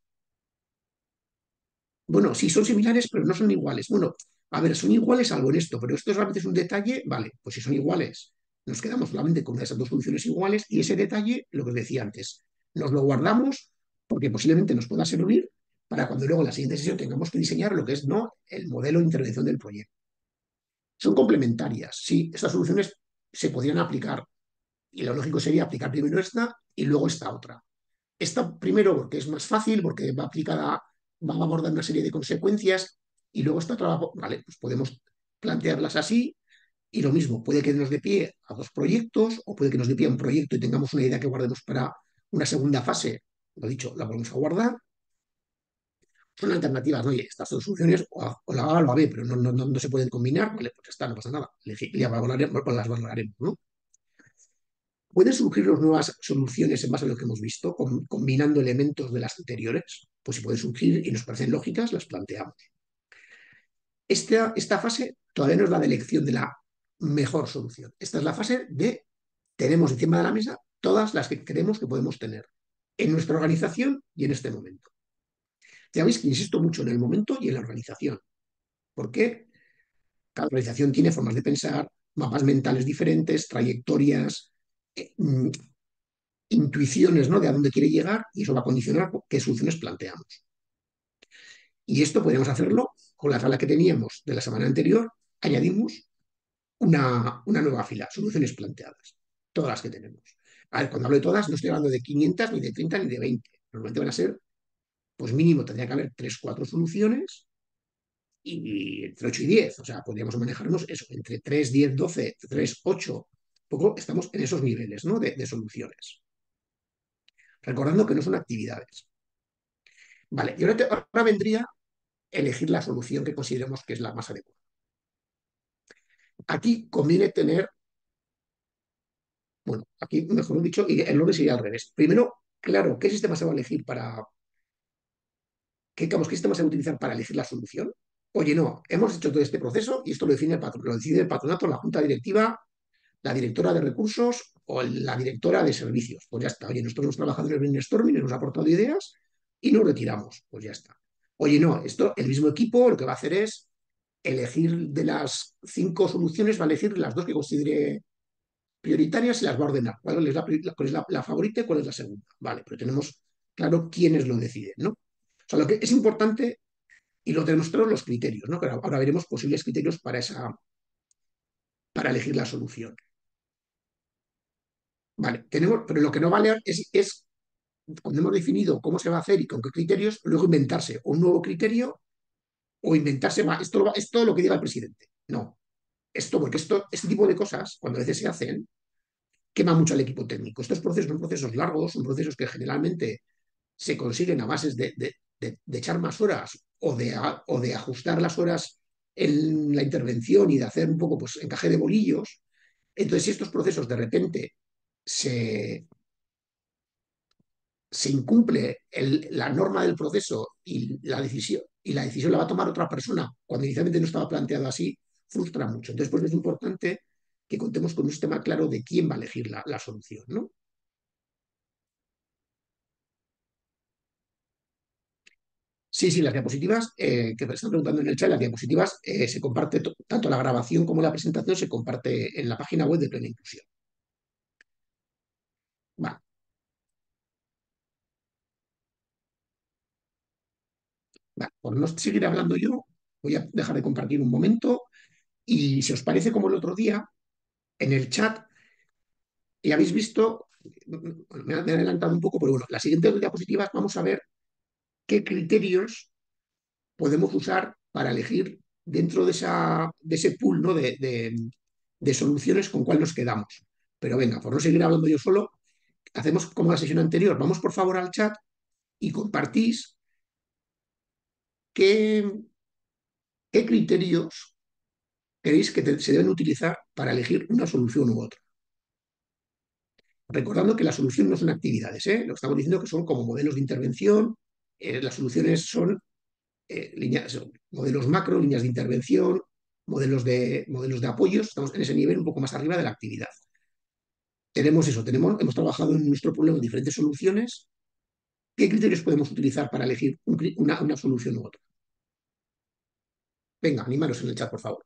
Bueno, sí son similares, pero no son iguales. Bueno, a ver, son iguales algo en esto, pero esto solamente es un detalle, vale, pues si son iguales, nos quedamos solamente con esas dos soluciones iguales y ese detalle, lo que os decía antes, nos lo guardamos porque posiblemente nos pueda servir para cuando luego en la siguiente sesión tengamos que diseñar lo que es no el modelo de intervención del proyecto. Son complementarias, sí, estas soluciones se podrían aplicar y lo lógico sería aplicar primero esta y luego esta otra. Esta primero porque es más fácil, porque va aplicada, va a abordar una serie de consecuencias y luego esta otra, vale, pues podemos plantearlas así y lo mismo, puede que nos dé pie a dos proyectos o puede que nos dé pie a un proyecto y tengamos una idea que guardemos para una segunda fase, lo dicho, la volvemos a guardar. Son alternativas, ¿no? Oye, estas dos soluciones o la A o la B, pero no se pueden combinar, vale, pues ya está, no pasa nada, las valoraremos, ¿no? ¿Pueden surgir nuevas soluciones en base a lo que hemos visto, combinando elementos de las anteriores? Pues si pueden surgir y nos parecen lógicas, las planteamos. Esta fase todavía no es la de elección de la mejor solución. Esta es la fase de tenemos encima de la mesa todas las que creemos que podemos tener en nuestra organización y en este momento. Ya veis que insisto mucho en el momento y en la organización, porque cada organización tiene formas de pensar, mapas mentales diferentes, trayectorias, intuiciones, ¿no? De a dónde quiere llegar y eso va a condicionar qué soluciones planteamos. Y esto podríamos hacerlo con la tabla que teníamos de la semana anterior, añadimos una nueva fila, soluciones planteadas, todas las que tenemos. A ver, cuando hablo de todas, no estoy hablando de 500, ni de 30, ni de 20. Normalmente van a ser, pues mínimo tendría que haber 3 4 soluciones y entre 8 y 10. O sea, podríamos manejarnos eso, entre 3 10 12 3 8. Poco estamos en esos niveles, ¿no? De soluciones. Recordando que no son actividades. Vale, y ahora vendría elegir la solución que consideremos que es la más adecuada. Aquí conviene tener, bueno, aquí mejor dicho, y el orden sería al revés. Primero, claro, ¿qué sistema se va a elegir para, qué sistema se va a utilizar para elegir la solución? Oye, no, hemos hecho todo este proceso y esto lo define lo decide el patronato, la junta directiva, la directora de recursos o la directora de servicios. Pues ya está. Oye, nosotros hemos trabajado en el brainstorming, hemos aportado ideas y nos retiramos. Pues ya está. Oye, no, esto, el mismo equipo lo que va a hacer es elegir de las 5 soluciones, va a elegir las dos que considere prioritarias y las va a ordenar. ¿Cuál es cuál es la favorita y cuál es la segunda? Vale, pero tenemos claro quiénes lo deciden, ¿no? O sea, lo que es importante, y lo tenemos claro, los criterios, ¿no? Pero ahora veremos posibles criterios para elegir la solución. Vale, tenemos, pero lo que no vale es, cuando hemos definido cómo se va a hacer y con qué criterios, luego inventarse un nuevo criterio o inventarse más. Es todo lo que diga el presidente. No, porque este tipo de cosas, cuando a veces se hacen, quema mucho al equipo técnico. Estos procesos son procesos largos, son procesos que generalmente se consiguen a bases de echar más horas o de ajustar las horas en la intervención y de hacer un poco pues, encaje de bolillos. Entonces, si estos procesos de repente se, se incumple la norma del proceso y la decisión la va a tomar otra persona cuando inicialmente no estaba planteado así, frustra mucho. Entonces, pues es importante que contemos con un sistema claro de quién va a elegir la solución, ¿no? Sí, sí, las diapositivas que me están preguntando en el chat, las diapositivas se comparte, tanto la grabación como la presentación se comparte en la página web de Plena Inclusión. Vale, vale, por no seguir hablando yo, voy a dejar de compartir un momento y si os parece como el otro día, en el chat ya habéis visto, me he adelantado un poco, pero bueno, las siguientes diapositivas vamos a ver qué criterios podemos usar para elegir dentro de ese pool, ¿no? de soluciones con cuál nos quedamos. Pero venga, por no seguir hablando yo solo, hacemos como la sesión anterior. Vamos por favor al chat y compartís qué, qué criterios creéis que se deben utilizar para elegir una solución u otra. Recordando que la solución no son actividades, ¿eh? Lo que estamos diciendo que son como modelos de intervención, las soluciones son, son modelos macro, líneas de intervención, modelos de apoyos, estamos en ese nivel un poco más arriba de la actividad. Tenemos eso, hemos trabajado en nuestro problema diferentes soluciones. ¿Qué criterios podemos utilizar para elegir una solución u otra? Venga, animaros en el chat, por favor.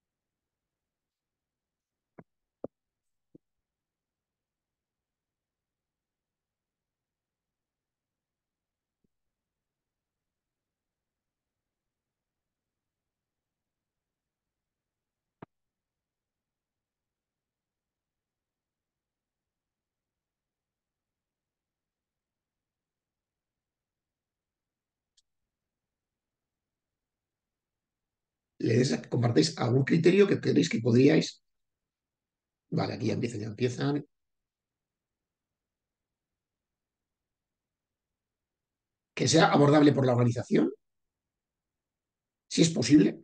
Compartáis algún criterio que creéis que podríais. Vale, aquí ya empiezan. Que sea abordable por la organización, si es posible.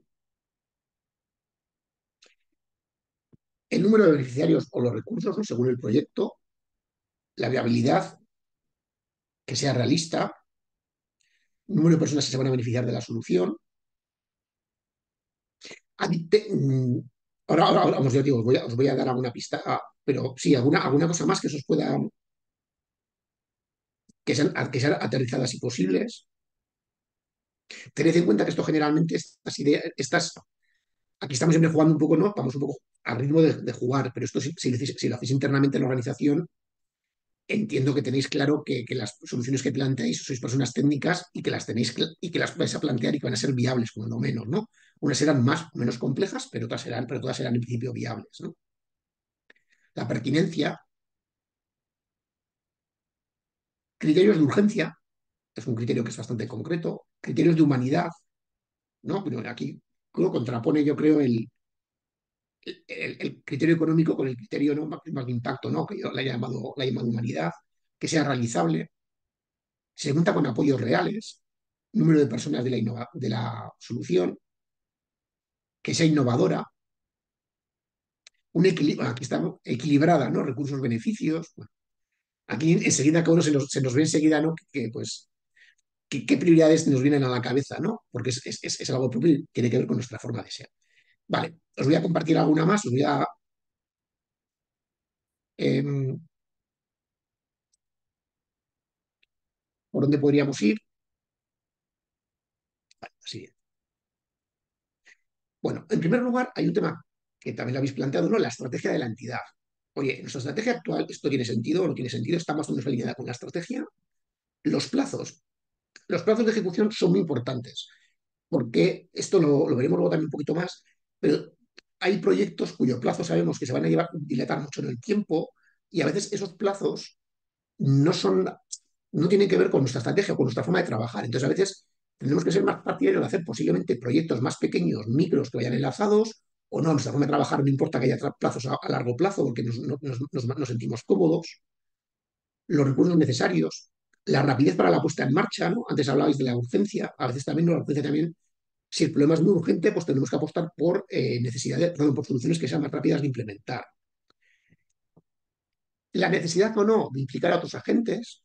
El número de beneficiarios o los recursos, ¿no? Según el proyecto. La viabilidad, que sea realista. Número de personas que se van a beneficiar de la solución. Ahora, vamos, yo digo, os voy a dar alguna pista, pero sí, alguna cosa más que os pueda, que sean aterrizadas y posibles. Tened en cuenta que esto generalmente, aquí estamos siempre jugando un poco, ¿no? Vamos un poco al ritmo de jugar, pero esto si lo hacéis internamente en la organización, entiendo que tenéis claro que las soluciones que planteáis sois personas técnicas y que las tenéis y que las vais a plantear y que van a ser viables, como lo menos, ¿no? Unas serán más o menos complejas, pero todas serán en principio viables, ¿no? La pertinencia, criterios de urgencia, es un criterio que es bastante concreto, criterios de humanidad, ¿no? Pero aquí contrapone, yo creo, el criterio económico con el criterio, ¿no? más de impacto, ¿no? Que yo la he llamado humanidad, que sea realizable, se cuenta con apoyos reales, número de personas de la solución, que sea innovadora, un equilibrio, aquí estamos, equilibrada, ¿no? Recursos-beneficios. Bueno, aquí enseguida, cada uno se nos ve enseguida, ¿no? Pues, qué prioridades nos vienen a la cabeza, ¿no? Porque es algo propio y tiene que ver con nuestra forma de ser. Vale, os voy a compartir alguna más, os voy a. em, ¿Por dónde podríamos ir? Sí. Bueno, en primer lugar, hay un tema que también lo habéis planteado, ¿no? La estrategia de la entidad. Oye, nuestra estrategia actual, ¿esto tiene sentido o no tiene sentido? ¿Estamos más o menos alineada con la estrategia? Los plazos. Los plazos de ejecución son muy importantes, porque esto lo veremos luego también un poquito más, pero hay proyectos cuyo plazo sabemos que se van a dilatar mucho en el tiempo y a veces esos plazos no son, no tienen que ver con nuestra estrategia o con nuestra forma de trabajar. Entonces, a veces tenemos que ser más partidarios de hacer posiblemente proyectos más pequeños, micros, que vayan enlazados, o no, nuestra forma de trabajar no importa que haya plazos a largo plazo, porque nos sentimos cómodos, los recursos necesarios, la rapidez para la puesta en marcha, ¿no? Antes hablabais de la urgencia, a veces también, ¿no? La urgencia también, si el problema es muy urgente, pues tenemos que apostar por necesidades, perdón, por soluciones que sean más rápidas de implementar. La necesidad o no de implicar a otros agentes,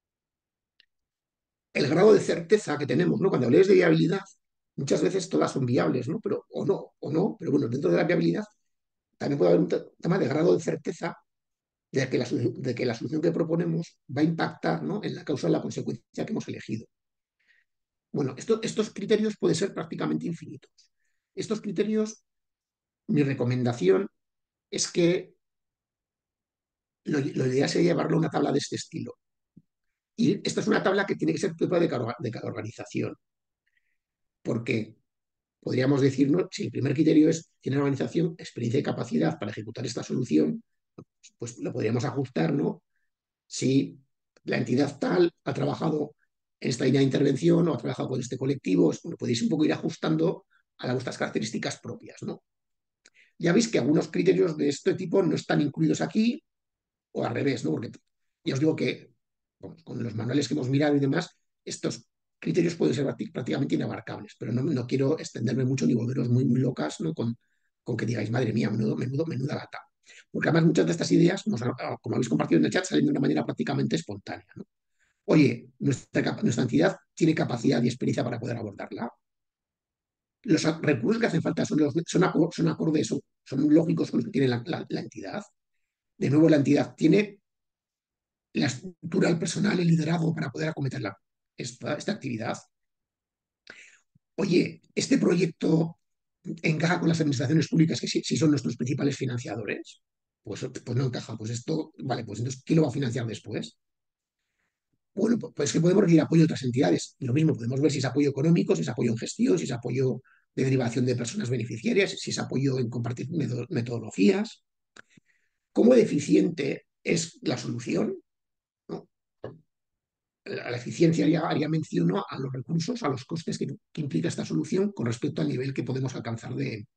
el grado de certeza que tenemos, ¿no? Cuando habléis de viabilidad, muchas veces todas son viables, ¿no? Pero, o no, pero bueno, dentro de la viabilidad también puede haber un tema de grado de certeza de que la solución que proponemos va a impactar, ¿no? En la causa o la consecuencia que hemos elegido. Bueno, estos criterios pueden ser prácticamente infinitos. Estos criterios, mi recomendación es que lo ideal sería llevarlo a una tabla de este estilo. Y esta es una tabla que tiene que ser propia de cada organización, porque podríamos decir, ¿no? Si el primer criterio es, tiene la organización experiencia y capacidad para ejecutar esta solución, pues lo podríamos ajustar, ¿no? Si la entidad tal ha trabajado en esta línea de intervención o ha trabajado con este colectivo, bueno, podéis un poco ir ajustando a vuestras características propias, ¿no? Ya veis que algunos criterios de este tipo no están incluidos aquí, o al revés, ¿no? Porque ya os digo que bueno, con los manuales que hemos mirado y demás, estos criterios pueden ser prácticamente inabarcables, pero no quiero extenderme mucho ni volveros muy locas, ¿no? Con que digáis, madre mía, menuda lata. Porque además muchas de estas ideas, como habéis compartido en el chat, salen de una manera prácticamente espontánea, ¿no? Oye, nuestra entidad tiene capacidad y experiencia para poder abordarla. Los recursos que hacen falta son acordes, son lógicos con los que tiene la entidad. De nuevo, la entidad tiene la estructura, el personal, el liderazgo para poder acometer esta actividad. Oye, este proyecto encaja con las administraciones públicas, que si son nuestros principales financiadores. Pues no encaja. Pues esto, vale, pues entonces, ¿quién lo va a financiar después? Bueno, pues que podemos recibir apoyo de otras entidades. Lo mismo, podemos ver si es apoyo económico, si es apoyo en gestión, si es apoyo de derivación de personas beneficiarias, si es apoyo en compartir metodologías. ¿Cómo deficiente es la solución? ¿No? A la eficiencia haría mención, ¿no?, a los recursos, a los costes que implica esta solución con respecto al nivel que podemos alcanzar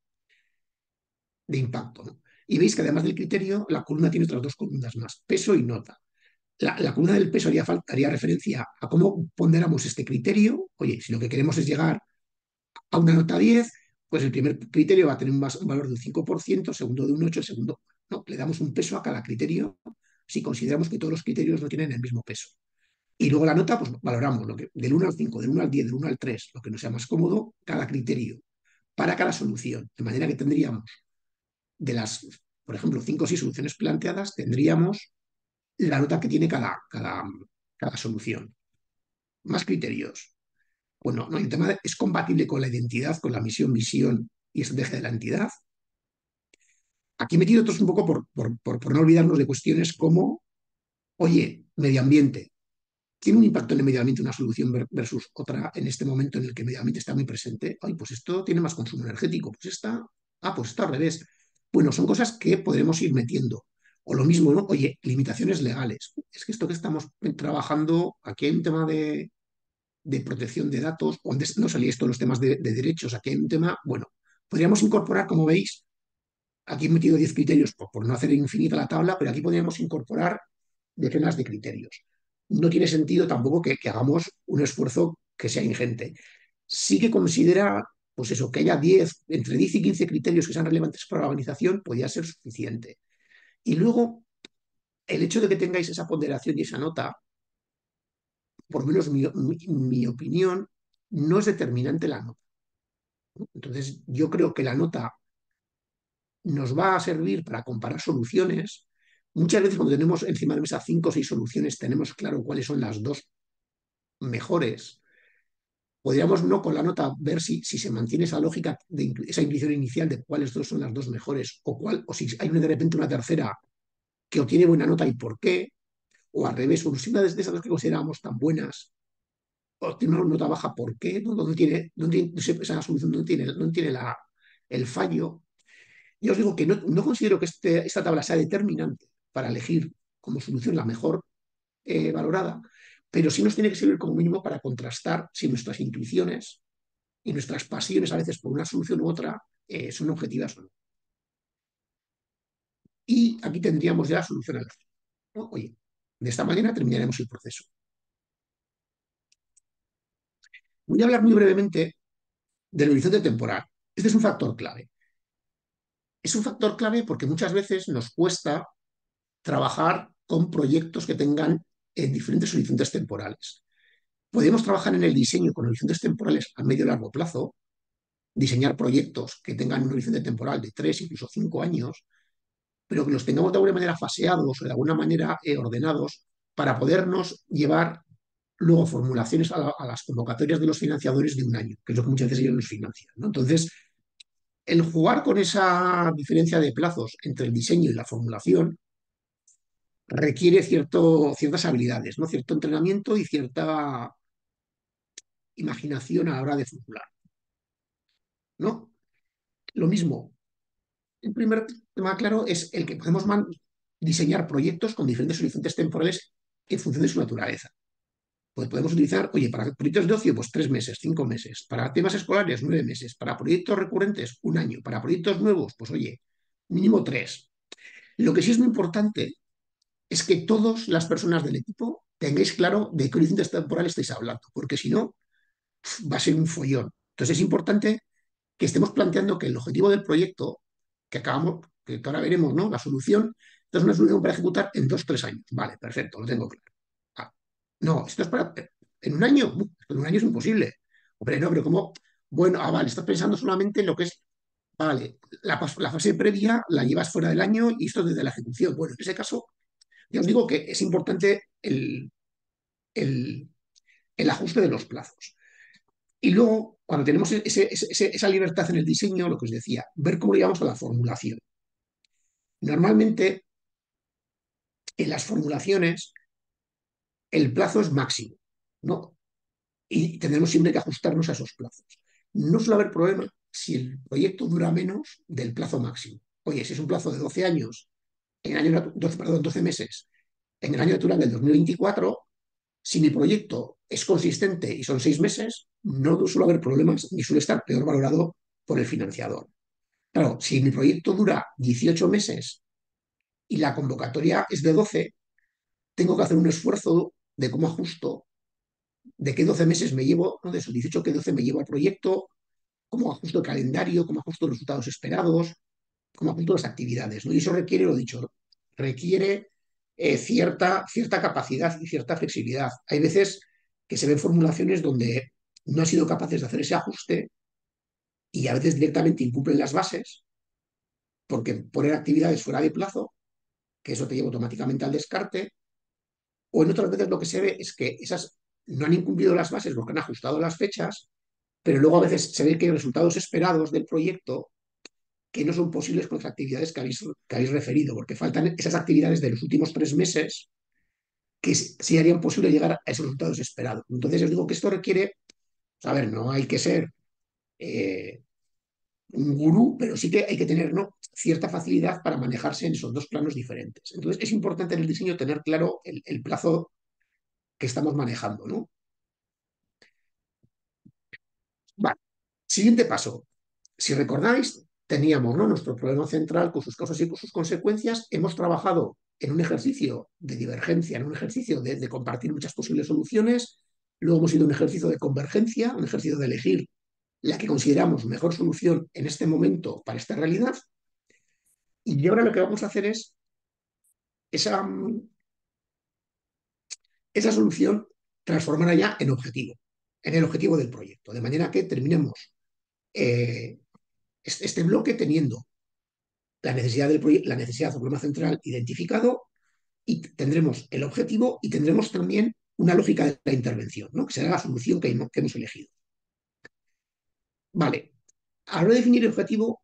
de impacto, ¿no? Y veis que además del criterio, la columna tiene otras dos columnas más, peso y nota. La columna del peso haría referencia a cómo ponderamos este criterio. Oye, si lo que queremos es llegar a una nota 10, pues el primer criterio va a tener un valor de un 5%, segundo de un 8%, el segundo, no, le damos un peso a cada criterio si consideramos que todos los criterios no tienen el mismo peso. Y luego la nota, pues valoramos lo que, del 1 al 5, del 1 al 10, del 1 al 3, lo que nos sea más cómodo, cada criterio, para cada solución. De manera que tendríamos, de las, por ejemplo, 5 o 6 soluciones planteadas, tendríamos la nota que tiene cada solución. Más criterios. Bueno, no, el tema es compatible con la identidad, con la misión, visión y estrategia de la entidad. Aquí he metido otros un poco por no olvidarnos de cuestiones como, oye, medio ambiente. ¿Tiene un impacto en el medio ambiente una solución versus otra en este momento en el que el medio ambiente está muy presente? Ay, pues esto tiene más consumo energético. Pues está al revés. Bueno, son cosas que podremos ir metiendo. O lo mismo, ¿no? Oye, limitaciones legales. Es que esto que estamos trabajando, aquí hay un tema de protección de datos, donde no salía esto los temas de derechos, aquí hay un tema, bueno, podríamos incorporar, como veis, aquí he metido 10 criterios por no hacer infinita la tabla, pero aquí podríamos incorporar decenas de criterios. No tiene sentido tampoco que hagamos un esfuerzo que sea ingente. Sí que considera, pues eso, que haya 10, entre 10 y 15 criterios que sean relevantes para la organización, podría ser suficiente. Y luego, el hecho de que tengáis esa ponderación y esa nota, por lo menos mi opinión, no es determinante la nota, ¿no? Entonces, yo creo que la nota nos va a servir para comparar soluciones. Muchas veces cuando tenemos encima de mesa 5 o 6 soluciones, tenemos claro cuáles son las dos mejores. Podríamos no con la nota ver si se mantiene esa lógica, esa intuición inicial de cuáles dos son las dos mejores, o si hay de repente una tercera que obtiene buena nota y por qué, o al revés, o si una de esas dos que consideramos tan buenas obtiene una nota baja, ¿por qué? ¿Dónde esa solución no tiene el fallo? Ya os digo que no considero que esta tabla sea determinante para elegir como solución la mejor valorada, pero sí nos tiene que servir como mínimo para contrastar si nuestras intuiciones y nuestras pasiones a veces por una solución u otra son objetivas o no. Y aquí tendríamos ya la solución al fin, ¿no? Oye, de esta manera terminaremos el proceso. Voy a hablar muy brevemente del horizonte temporal. Este es un factor clave. Es un factor clave porque muchas veces nos cuesta trabajar con proyectos que tengan diferentes horizontes temporales. Podemos trabajar en el diseño con horizontes temporales a medio y largo plazo, diseñar proyectos que tengan un horizonte temporal de 3, incluso 5 años, pero que los tengamos de alguna manera faseados o de alguna manera ordenados para podernos llevar luego formulaciones a las convocatorias de los financiadores de un año, que es lo que muchas veces ellos nos financian, ¿no? Entonces, el jugar con esa diferencia de plazos entre el diseño y la formulación requiere ciertas habilidades, ¿no? Cierto entrenamiento y cierta imaginación a la hora de formular, ¿no? Lo mismo, el primer tema claro es el que podemos diseñar proyectos con diferentes horizontes temporales en función de su naturaleza. Pues podemos utilizar, oye, para proyectos de ocio, pues 3 meses, 5 meses, para temas escolares, 9 meses, para proyectos recurrentes, un año, para proyectos nuevos, pues oye, mínimo 3. Lo que sí es muy importante es que todas las personas del equipo tengáis claro de qué horizonte temporal estáis hablando, porque si no, va a ser un follón. Entonces es importante que estemos planteando que el objetivo del proyecto que acabamos, que ahora veremos, ¿no? La solución, esto es una solución para ejecutar en 2, 3 años. Vale, perfecto, lo tengo claro. Ah, no, esto es para, en un año, en un año es imposible. Hombre, no, pero ¿cómo? Bueno, vale, estás pensando solamente en lo que es, vale, la fase previa la llevas fuera del año y esto desde la ejecución. Bueno, en ese caso, ya os digo que es importante el, el ajuste de los plazos. Y luego, cuando tenemos esa libertad en el diseño, lo que os decía, ver cómo lo llevamos a la formulación. Normalmente, en las formulaciones, el plazo es máximo, ¿no? Y tendremos siempre que ajustarnos a esos plazos. No suele haber problema si el proyecto dura menos del plazo máximo. Oye, si es un plazo de 12 años, en el año, 12, perdón, 12 meses, en el año natural del 2024, si mi proyecto es consistente y son 6 meses, no suele haber problemas ni suele estar peor valorado por el financiador. Claro, si mi proyecto dura 18 meses y la convocatoria es de 12, tengo que hacer un esfuerzo de cómo ajusto, de qué 12 meses me llevo, no de esos 18, qué 12 me llevo al proyecto, cómo ajusto el calendario, cómo ajusto los resultados esperados, cómo ajusto las actividades, ¿no? Y eso requiere, lo dicho, requiere cierta capacidad y cierta flexibilidad. Hay veces que se ven formulaciones donde no han sido capaces de hacer ese ajuste y a veces directamente incumplen las bases porque poner actividades fuera de plazo, que eso te lleva automáticamente al descarte, o en otras veces lo que se ve es que esas no han incumplido las bases porque han ajustado las fechas, pero luego a veces se ve que hay resultados esperados del proyecto que no son posibles con las actividades que habéis referido, porque faltan esas actividades de los últimos 3 meses que sí harían posible llegar a esos resultados esperados. Entonces, os digo que esto requiere, a ver, no hay que ser eh, un gurú, pero sí que hay que tener, ¿no?, cierta facilidad para manejarse en esos dos planos diferentes. Entonces, es importante en el diseño tener claro el plazo que estamos manejando, ¿no? Vale. Siguiente paso. Si recordáis, teníamos, ¿no?, nuestro problema central con sus causas y con sus consecuencias. Hemos trabajado en un ejercicio de divergencia, en un ejercicio de compartir muchas posibles soluciones. Luego hemos ido a un ejercicio de convergencia, un ejercicio de elegir la que consideramos mejor solución en este momento para esta realidad. Y ahora lo que vamos a hacer es esa, esa solución transformarla ya en el objetivo del proyecto, de manera que terminemos este bloque teniendo la necesidad o problema central identificado y tendremos el objetivo y tendremos también una lógica de la intervención, ¿no?, que será la solución que hemos elegido. Vale, a la hora de definir el objetivo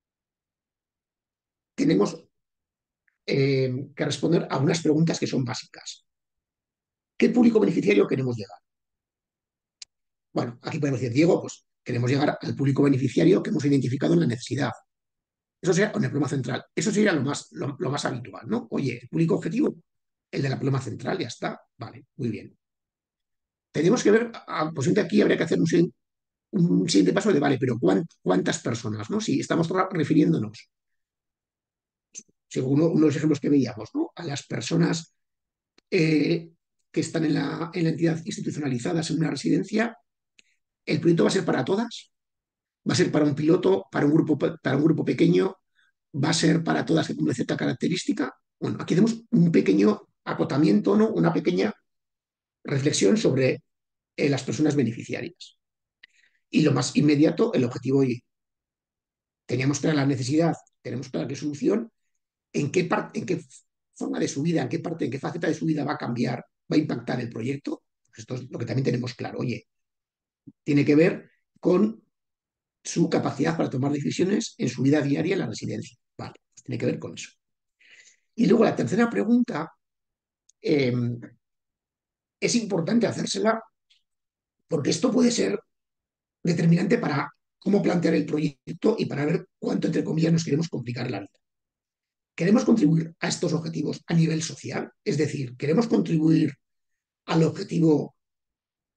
tenemos que responder a unas preguntas que son básicas. ¿Qué público beneficiario queremos llegar? Bueno, aquí podemos decir, Diego, pues queremos llegar al público beneficiario que hemos identificado en la necesidad. Eso sería con el problema central. Eso sería lo más habitual, ¿no? Oye, el público objetivo, el de la problema central, ya está. Vale, muy bien. Tenemos que ver, pues aquí habría que hacer un siguiente paso de, vale, pero ¿cuántas personas, ¿no? Si estamos refiriéndonos, según uno de los ejemplos que veíamos, ¿no?, a las personas que están en la entidad institucionalizadas en una residencia, el proyecto va a ser para todas, va a ser para un piloto, para un grupo pequeño, va a ser para todas que cumplen cierta característica. Bueno, aquí hacemos un pequeño acotamiento, ¿no?, una pequeña reflexión sobre las personas beneficiarias. Y lo más inmediato, el objetivo, hoy teníamos clara la necesidad, tenemos clara qué solución, en qué forma de su vida, en qué parte, en qué faceta de su vida va a cambiar, va a impactar el proyecto. Esto es lo que también tenemos claro. Oye, tiene que ver con su capacidad para tomar decisiones en su vida diaria en la residencia. Vale, pues tiene que ver con eso. Y luego la tercera pregunta eh, es importante hacérsela porque esto puede ser determinante para cómo plantear el proyecto y para ver cuánto, entre comillas, nos queremos complicar la vida. ¿Queremos contribuir a estos objetivos a nivel social? Es decir, ¿queremos contribuir al objetivo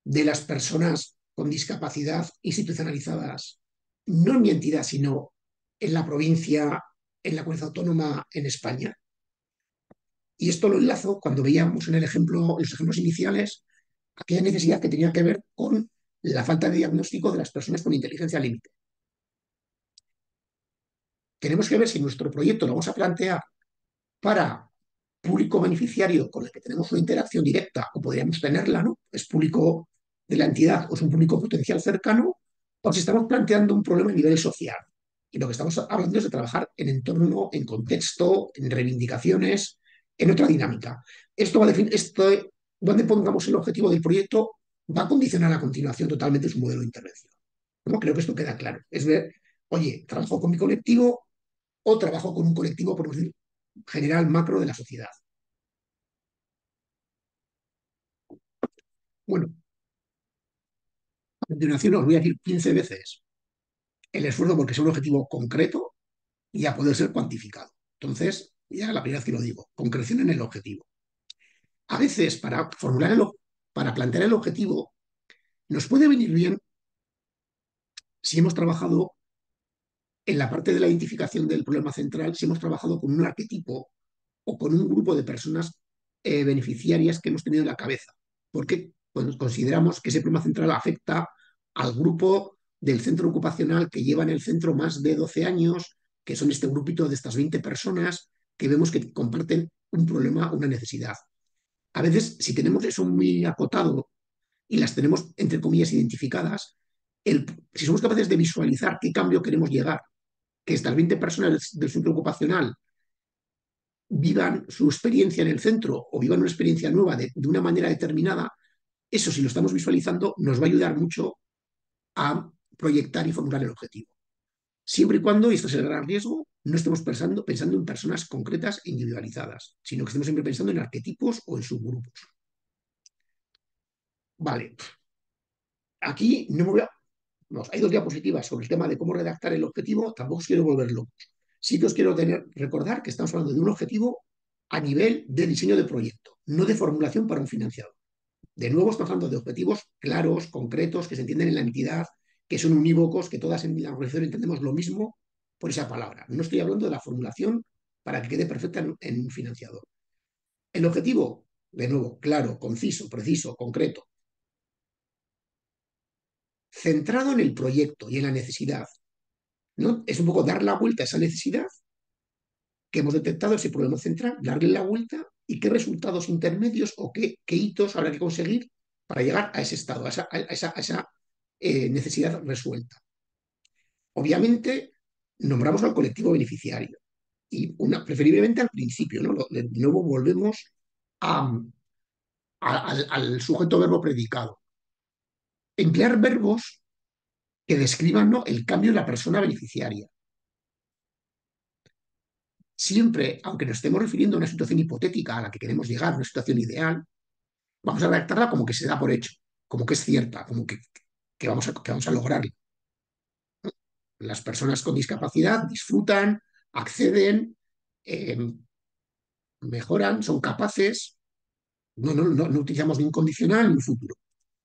de las personas con discapacidad institucionalizadas, no en mi entidad, sino en la provincia, en la comunidad autónoma en España. Y esto lo enlazo cuando veíamos en el ejemplo, en los ejemplos iniciales, aquella necesidad que tenía que ver con la falta de diagnóstico de las personas con inteligencia límite. Tenemos que ver si nuestro proyecto lo vamos a plantear para público beneficiario con el que tenemos una interacción directa o podríamos tenerla, ¿no? Es público de la entidad o es un público potencial cercano, o si estamos planteando un problema a nivel social. Y lo que estamos hablando es de trabajar en entorno, en contexto, en reivindicaciones, en otra dinámica. Esto va a definir, donde pongamos el objetivo del proyecto, va a condicionar a continuación totalmente su modelo de intervención. ¿No? Creo que esto queda claro. Es ver, oye, trabajo con mi colectivo o trabajo con un colectivo, por decir, general macro de la sociedad. Bueno, a continuación os voy a decir 15 veces el esfuerzo porque sea un objetivo concreto y a poder ser cuantificado. Entonces, ya la primera vez que lo digo, concreción en el objetivo. A veces, para plantear el objetivo, nos puede venir bien si hemos trabajado en la parte de la identificación del problema central, si hemos trabajado con un arquetipo o con un grupo de personas beneficiarias que hemos tenido en la cabeza, porque consideramos que ese problema central afecta al grupo del centro ocupacional que lleva en el centro más de 12 años, que son este grupito de estas 20 personas que vemos que comparten un problema, una necesidad. A veces, si tenemos eso muy acotado y las tenemos, entre comillas, identificadas, si somos capaces de visualizar qué cambio queremos llegar, que estas 20 personas del centro ocupacional vivan su experiencia en el centro o vivan una experiencia nueva de una manera determinada, eso si lo estamos visualizando nos va a ayudar mucho a proyectar y formular el objetivo. Siempre y cuando, y esto es el gran riesgo, no estemos pensando en personas concretas e individualizadas, sino que estemos siempre pensando en arquetipos o en subgrupos. Vale, aquí no me voy a... No, hay dos diapositivas sobre el tema de cómo redactar el objetivo, tampoco os quiero volver locos. Sí que os quiero recordar que estamos hablando de un objetivo a nivel de diseño de proyecto, no de formulación para un financiador. De nuevo, estamos hablando de objetivos claros, concretos, que se entienden en la entidad, que son unívocos, que todas en la organización entendemos lo mismo por esa palabra. No estoy hablando de la formulación para que quede perfecta en un financiador. El objetivo, de nuevo, claro, conciso, preciso, concreto, centrado en el proyecto y en la necesidad. ¿No? Es un poco dar la vuelta a esa necesidad que hemos detectado, ese problema central, darle la vuelta y qué resultados intermedios o qué hitos habrá que conseguir para llegar a ese estado, a esa necesidad resuelta. Obviamente, nombramos al colectivo beneficiario y preferiblemente al principio, ¿no? De nuevo volvemos al sujeto verbo predicado. Emplear verbos que describan, ¿no?, el cambio en la persona beneficiaria. Siempre, aunque nos estemos refiriendo a una situación hipotética a la que queremos llegar, una situación ideal, vamos a redactarla como que se da por hecho, como que es cierta, como que vamos a lograrlo. Las personas con discapacidad disfrutan, acceden, eh, mejoran, son capaces. No utilizamos ni un condicional ni un futuro.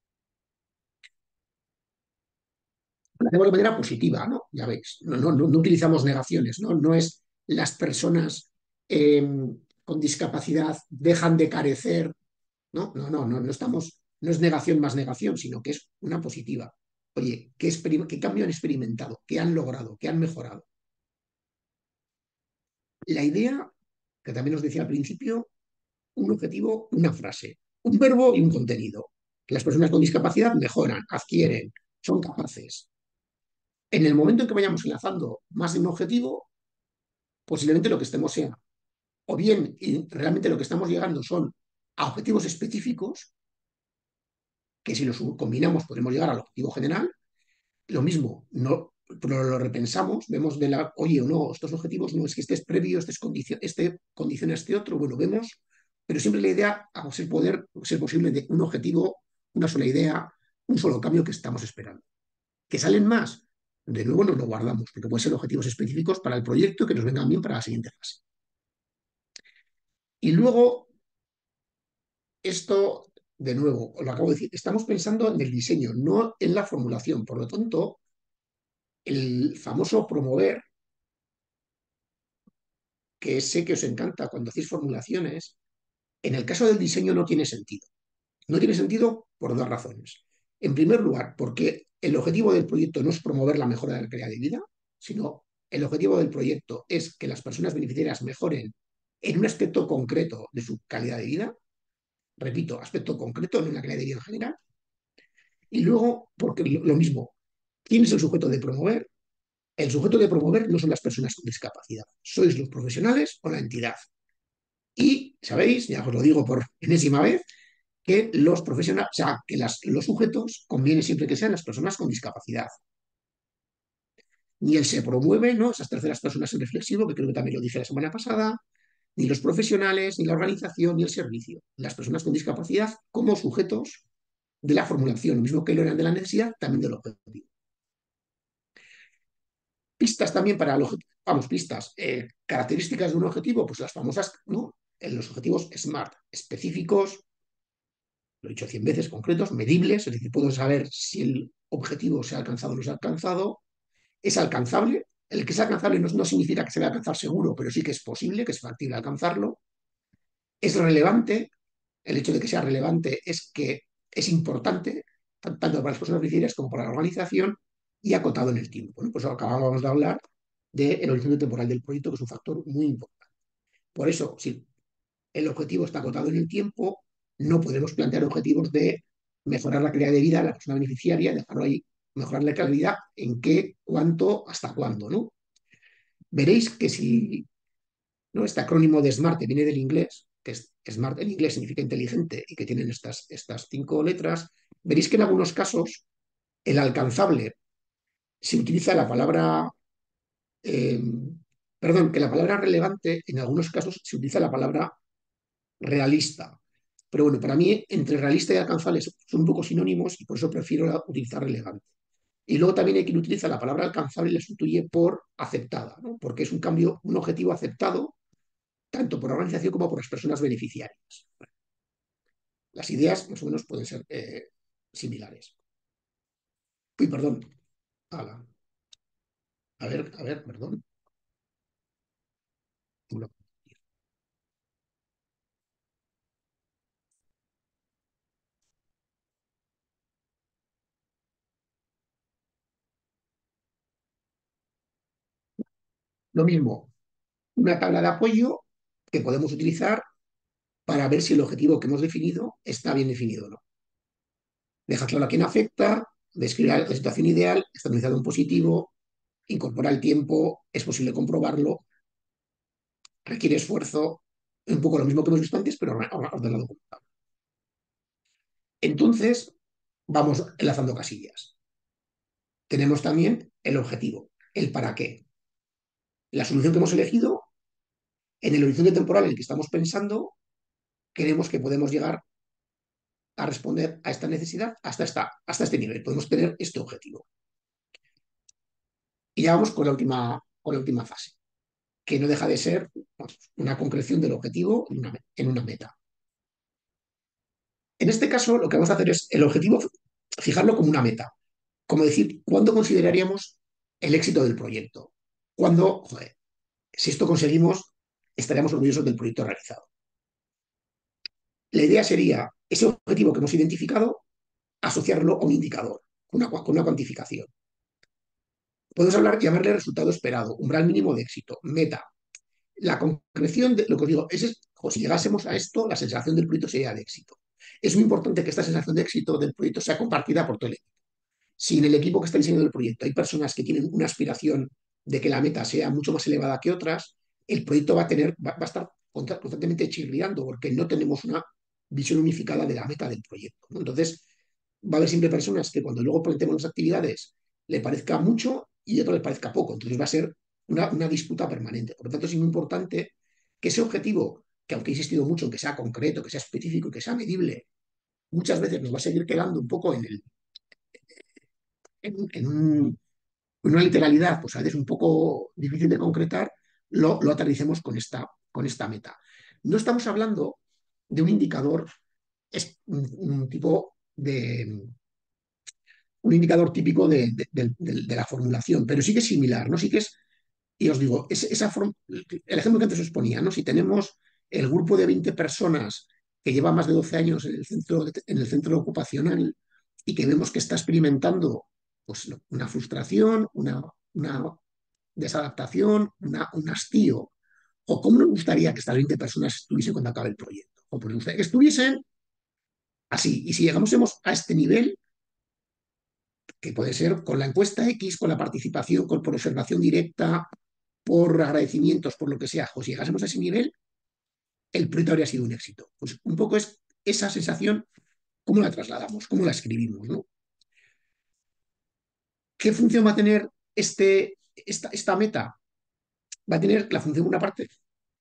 Lo hacemos de manera positiva, ¿no? Ya veis. No utilizamos negaciones, ¿no? No es las personas eh, con discapacidad dejan de carecer. No estamos, no es negación más negación, sino que es una positiva. Oye, ¿qué cambio han experimentado? ¿Qué han logrado? ¿Qué han mejorado? La idea, que también os decía al principio, un objetivo, una frase, un verbo y un contenido. Que las personas con discapacidad mejoran, adquieren, son capaces. En el momento en que vayamos enlazando más de un objetivo, posiblemente lo que estemos sea, o bien, y realmente lo que estamos llegando son a objetivos específicos, que si los combinamos podemos llegar al objetivo general. Lo mismo, no, pero lo repensamos, vemos oye, o no, estos objetivos no es que estés previo, este condiciona este otro, bueno, vemos, pero siempre la idea a ser posible de un objetivo, una sola idea, un solo cambio que estamos esperando. ¿Que salen más? De nuevo nos lo guardamos, porque pueden ser objetivos específicos para el proyecto que nos vengan bien para la siguiente fase. Y luego, esto de nuevo, os lo acabo de decir, estamos pensando en el diseño, no en la formulación. Por lo tanto, el famoso promover, que sé que os encanta cuando hacéis formulaciones, en el caso del diseño no tiene sentido. No tiene sentido por dos razones. En primer lugar, porque el objetivo del proyecto no es promover la mejora de la calidad de vida, sino el objetivo del proyecto es que las personas beneficiarias mejoren en un aspecto concreto de su calidad de vida. Repito, aspecto concreto, no en la calidad de vida en general. Y luego, porque lo mismo, ¿quién es el sujeto de promover? El sujeto de promover no son las personas con discapacidad, sois los profesionales o la entidad. Y sabéis, ya os lo digo por enésima vez, que los profesionales, o sea, que los sujetos conviene siempre que sean las personas con discapacidad. Ni él se promueve, ¿no? Esas terceras personas en reflexivo, que creo que también lo dije la semana pasada, ni los profesionales, ni la organización, ni el servicio. Las personas con discapacidad como sujetos de la formulación, lo mismo que lo eran de la necesidad, también del objetivo. Pistas también para el objetivo, vamos, pistas, características de un objetivo, pues las famosas, ¿no? En los objetivos SMART, específicos, lo he dicho 100 veces, concretos, medibles, es decir, puedo saber si el objetivo se ha alcanzado o no se ha alcanzado, es alcanzable. El que sea alcanzable no significa que se va a alcanzar seguro, pero sí que es posible, que es factible alcanzarlo. Es relevante, el hecho de que sea relevante es que es importante, tanto para las personas beneficiarias como para la organización, y acotado en el tiempo, ¿no? Pues acabamos de hablar del horizonte temporal del proyecto, que es un factor muy importante. Por eso, si el objetivo está acotado en el tiempo, no podemos plantear objetivos de mejorar la calidad de vida de la persona beneficiaria, dejarlo ahí, mejorar la calidad de vida, en qué, cuánto, hasta cuándo, ¿no? Veréis que si, ¿no? Este acrónimo de SMART que viene del inglés, que es SMART en inglés significa inteligente y que tienen estas 5 letras, veréis que en algunos casos el alcanzable se utiliza la palabra, eh, perdón, que la palabra relevante en algunos casos se utiliza la palabra realista. Pero bueno, para mí entre realista y alcanzable son un poco sinónimos y por eso prefiero utilizar relevante. Y luego también hay quien utiliza la palabra alcanzable y la sustituye por aceptada, ¿no? Porque es un cambio, un objetivo aceptado tanto por la organización como por las personas beneficiarias. Las ideas más o menos pueden ser similares. Uy, perdón. Ala. A ver, perdón. Lo mismo, una tabla de apoyo que podemos utilizar para ver si el objetivo que hemos definido está bien definido o no. Deja claro a quién afecta, describe la situación ideal, estandarizado en positivo, incorpora el tiempo, es posible comprobarlo, requiere esfuerzo, un poco lo mismo que hemos visto antes, pero ordenado. Entonces, vamos enlazando casillas. Tenemos también el objetivo, el para qué. La solución que hemos elegido, en el horizonte temporal en el que estamos pensando, creemos que podemos llegar a responder a esta necesidad hasta este nivel. Podemos tener este objetivo. Y ya vamos con la última fase, que no deja de ser una concreción del objetivo en una meta. En este caso, lo que vamos a hacer es el objetivo, fijarlo como una meta. Como decir, ¿cuándo consideraríamos el éxito del proyecto? Cuando, joder, si esto conseguimos, estaríamos orgullosos del proyecto realizado. La idea sería ese objetivo que hemos identificado, asociarlo a un indicador, con una cuantificación. Podemos hablar, llamarle resultado esperado, umbral mínimo de éxito, meta. La concreción de lo que os digo es, si llegásemos a esto, la sensación del proyecto sería de éxito. Es muy importante que esta sensación de éxito del proyecto sea compartida por todo el equipo. Si en el equipo que está diseñando el proyecto hay personas que tienen una aspiración de que la meta sea mucho más elevada que otras, el proyecto va a estar constantemente chirriando porque no tenemos una visión unificada de la meta del proyecto, ¿no? Entonces, va a haber siempre personas que cuando luego planteemos las actividades le parezca mucho y a otro le parezca poco. Entonces va a ser una disputa permanente. Por lo tanto, es muy importante que ese objetivo, que aunque he insistido mucho en que sea concreto, que sea específico, que sea medible, muchas veces nos va a seguir quedando un poco en una literalidad, pues a veces un poco difícil de concretar, lo aterricemos con esta meta. No estamos hablando de un indicador es un tipo de un indicador típico de la formulación, pero sí que es similar, ¿no? Sí que es, y os digo, el ejemplo que antes os ponía, ¿no? Si tenemos el grupo de 20 personas que lleva más de 12 años en el centro ocupacional y que vemos que está experimentando pues, una frustración, una desadaptación, un hastío, o cómo nos gustaría que estas 20 personas estuviesen cuando acabe el proyecto, o pues nos gustaría que estuviesen así. Y si llegamos a este nivel, que puede ser con la encuesta X, con la participación, por observación directa, por agradecimientos, por lo que sea, o si llegásemos a ese nivel, el proyecto habría sido un éxito. Pues un poco es esa sensación, cómo la trasladamos, cómo la escribimos, ¿no? ¿Qué función va a tener esta meta? Va a tener la función, una parte,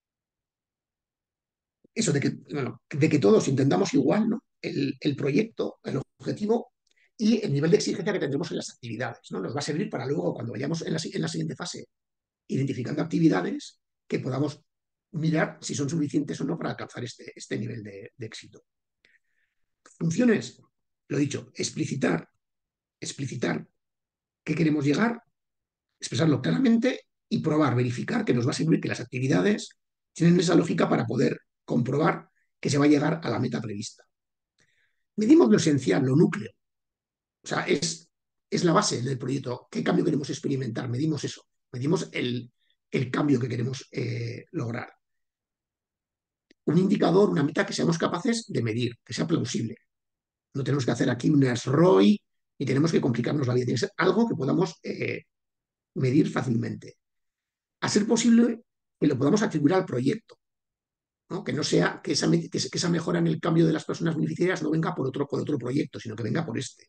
eso de que, bueno, de que todos intentamos igual, ¿no? El proyecto, el objetivo y el nivel de exigencia que tendremos en las actividades, ¿no? Nos va a servir para luego, cuando vayamos en la siguiente fase, identificando actividades que podamos mirar si son suficientes o no para alcanzar este nivel de éxito. Funciones, lo dicho, explicitar qué queremos llegar, expresarlo claramente y probar, verificar que nos va a servir que las actividades tienen esa lógica para poder comprobar que se va a llegar a la meta prevista. Medimos lo esencial, lo núcleo, o sea, es la base del proyecto. ¿Qué cambio queremos experimentar? Medimos eso, medimos el cambio que queremos lograr. Un indicador, una meta que seamos capaces de medir, que sea plausible. No tenemos que hacer aquí un SROI ni tenemos que complicarnos la vida. Tiene que ser algo que podamos medir fácilmente. A ser posible que lo podamos atribuir al proyecto, ¿no? Que no sea que esa mejora en el cambio de las personas beneficiarias no venga por otro proyecto, sino que venga por este.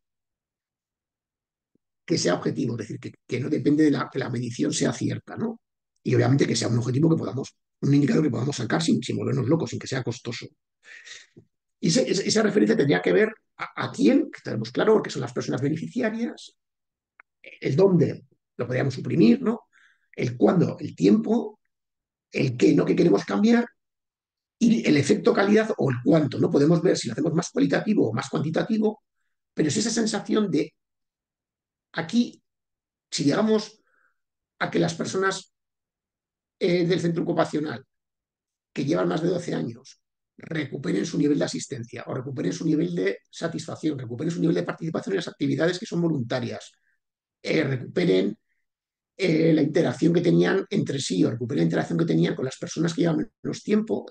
Que sea objetivo, es decir, que no depende que la medición sea cierta, ¿no? Y obviamente que sea un objetivo un indicador que podamos sacar sin volvernos locos, sin que sea costoso. Y esa referencia tendría que ver a quién, que tenemos claro que son las personas beneficiarias, el dónde lo podríamos suprimir, ¿no? El cuándo, el tiempo, el qué, ¿no? Que queremos cambiar y el efecto calidad o el cuánto, ¿no? Podemos ver si lo hacemos más cualitativo o más cuantitativo, pero es esa sensación de aquí, si llegamos a que las personas del centro ocupacional que llevan más de 12 años recuperen su nivel de asistencia o recuperen su nivel de satisfacción, recuperen su nivel de participación en las actividades que son voluntarias, recuperen la interacción que tenían entre sí o recuperen la interacción que tenían con las personas que llevan menos tiempo,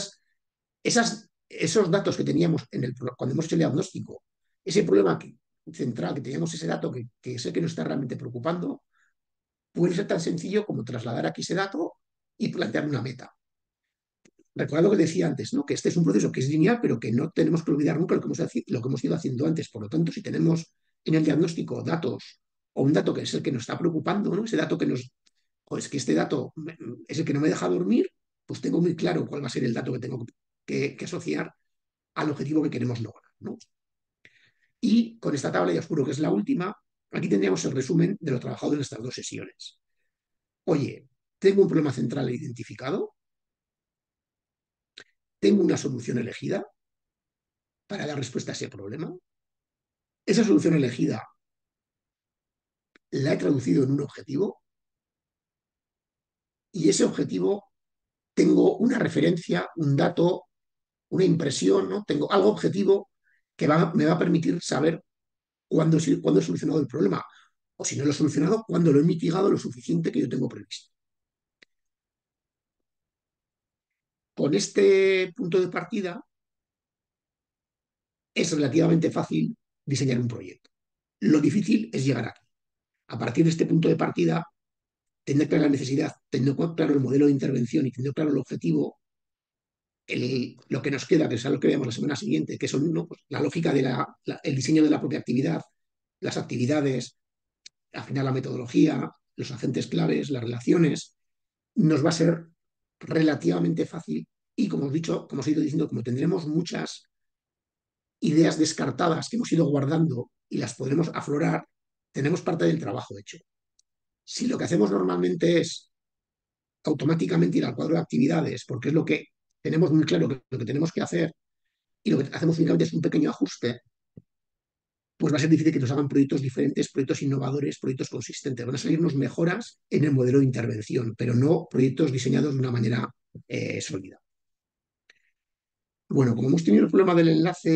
esos datos que teníamos cuando hemos hecho el diagnóstico, ese problema central que teníamos, ese dato que es el que nos está realmente preocupando, puede ser tan sencillo como trasladar aquí ese dato y plantear una meta. Recordad lo que decía antes, ¿no? Que este es un proceso que es lineal, pero que no tenemos que olvidar nunca lo que hemos ido haciendo antes. Por lo tanto, si tenemos en el diagnóstico datos o un dato que es el que nos está preocupando, ¿no? Ese dato o es que este dato es el que no me deja dormir, pues tengo muy claro cuál va a ser el dato que tengo que asociar al objetivo que queremos lograr, ¿no? Y con esta tabla, ya os juro que es la última, aquí tendríamos el resumen de lo trabajado en estas 2 sesiones. Oye, tengo un problema central identificado, tengo una solución elegida para dar respuesta a ese problema. Esa solución elegida la he traducido en un objetivo y ese objetivo tengo una referencia, un dato, una impresión, ¿no? Tengo algo objetivo que me va a permitir saber cuándo he solucionado el problema o si no lo he solucionado, cuándo lo he mitigado lo suficiente que yo tengo previsto. Con este punto de partida es relativamente fácil diseñar un proyecto. Lo difícil es llegar aquí. A partir de este punto de partida, teniendo clara la necesidad, teniendo claro el modelo de intervención y teniendo claro el objetivo, lo que nos queda, que es lo que vemos la semana siguiente, que son, ¿no? Pues, la lógica del diseño de la propia actividad, las actividades, al final la metodología, los agentes claves, las relaciones, nos va a ser relativamente fácil y como os he dicho, como os he ido diciendo, como tendremos muchas ideas descartadas que hemos ido guardando y las podremos aflorar, tenemos parte del trabajo hecho. Si lo que hacemos normalmente es automáticamente ir al cuadro de actividades, porque es lo que tenemos muy claro que lo que tenemos que hacer, y lo que hacemos únicamente es un pequeño ajuste, pues va a ser difícil que nos hagan proyectos diferentes, proyectos innovadores, proyectos consistentes. Van a salirnos mejoras en el modelo de intervención, pero no proyectos diseñados de una manera sólida. Bueno, como hemos tenido el problema del enlace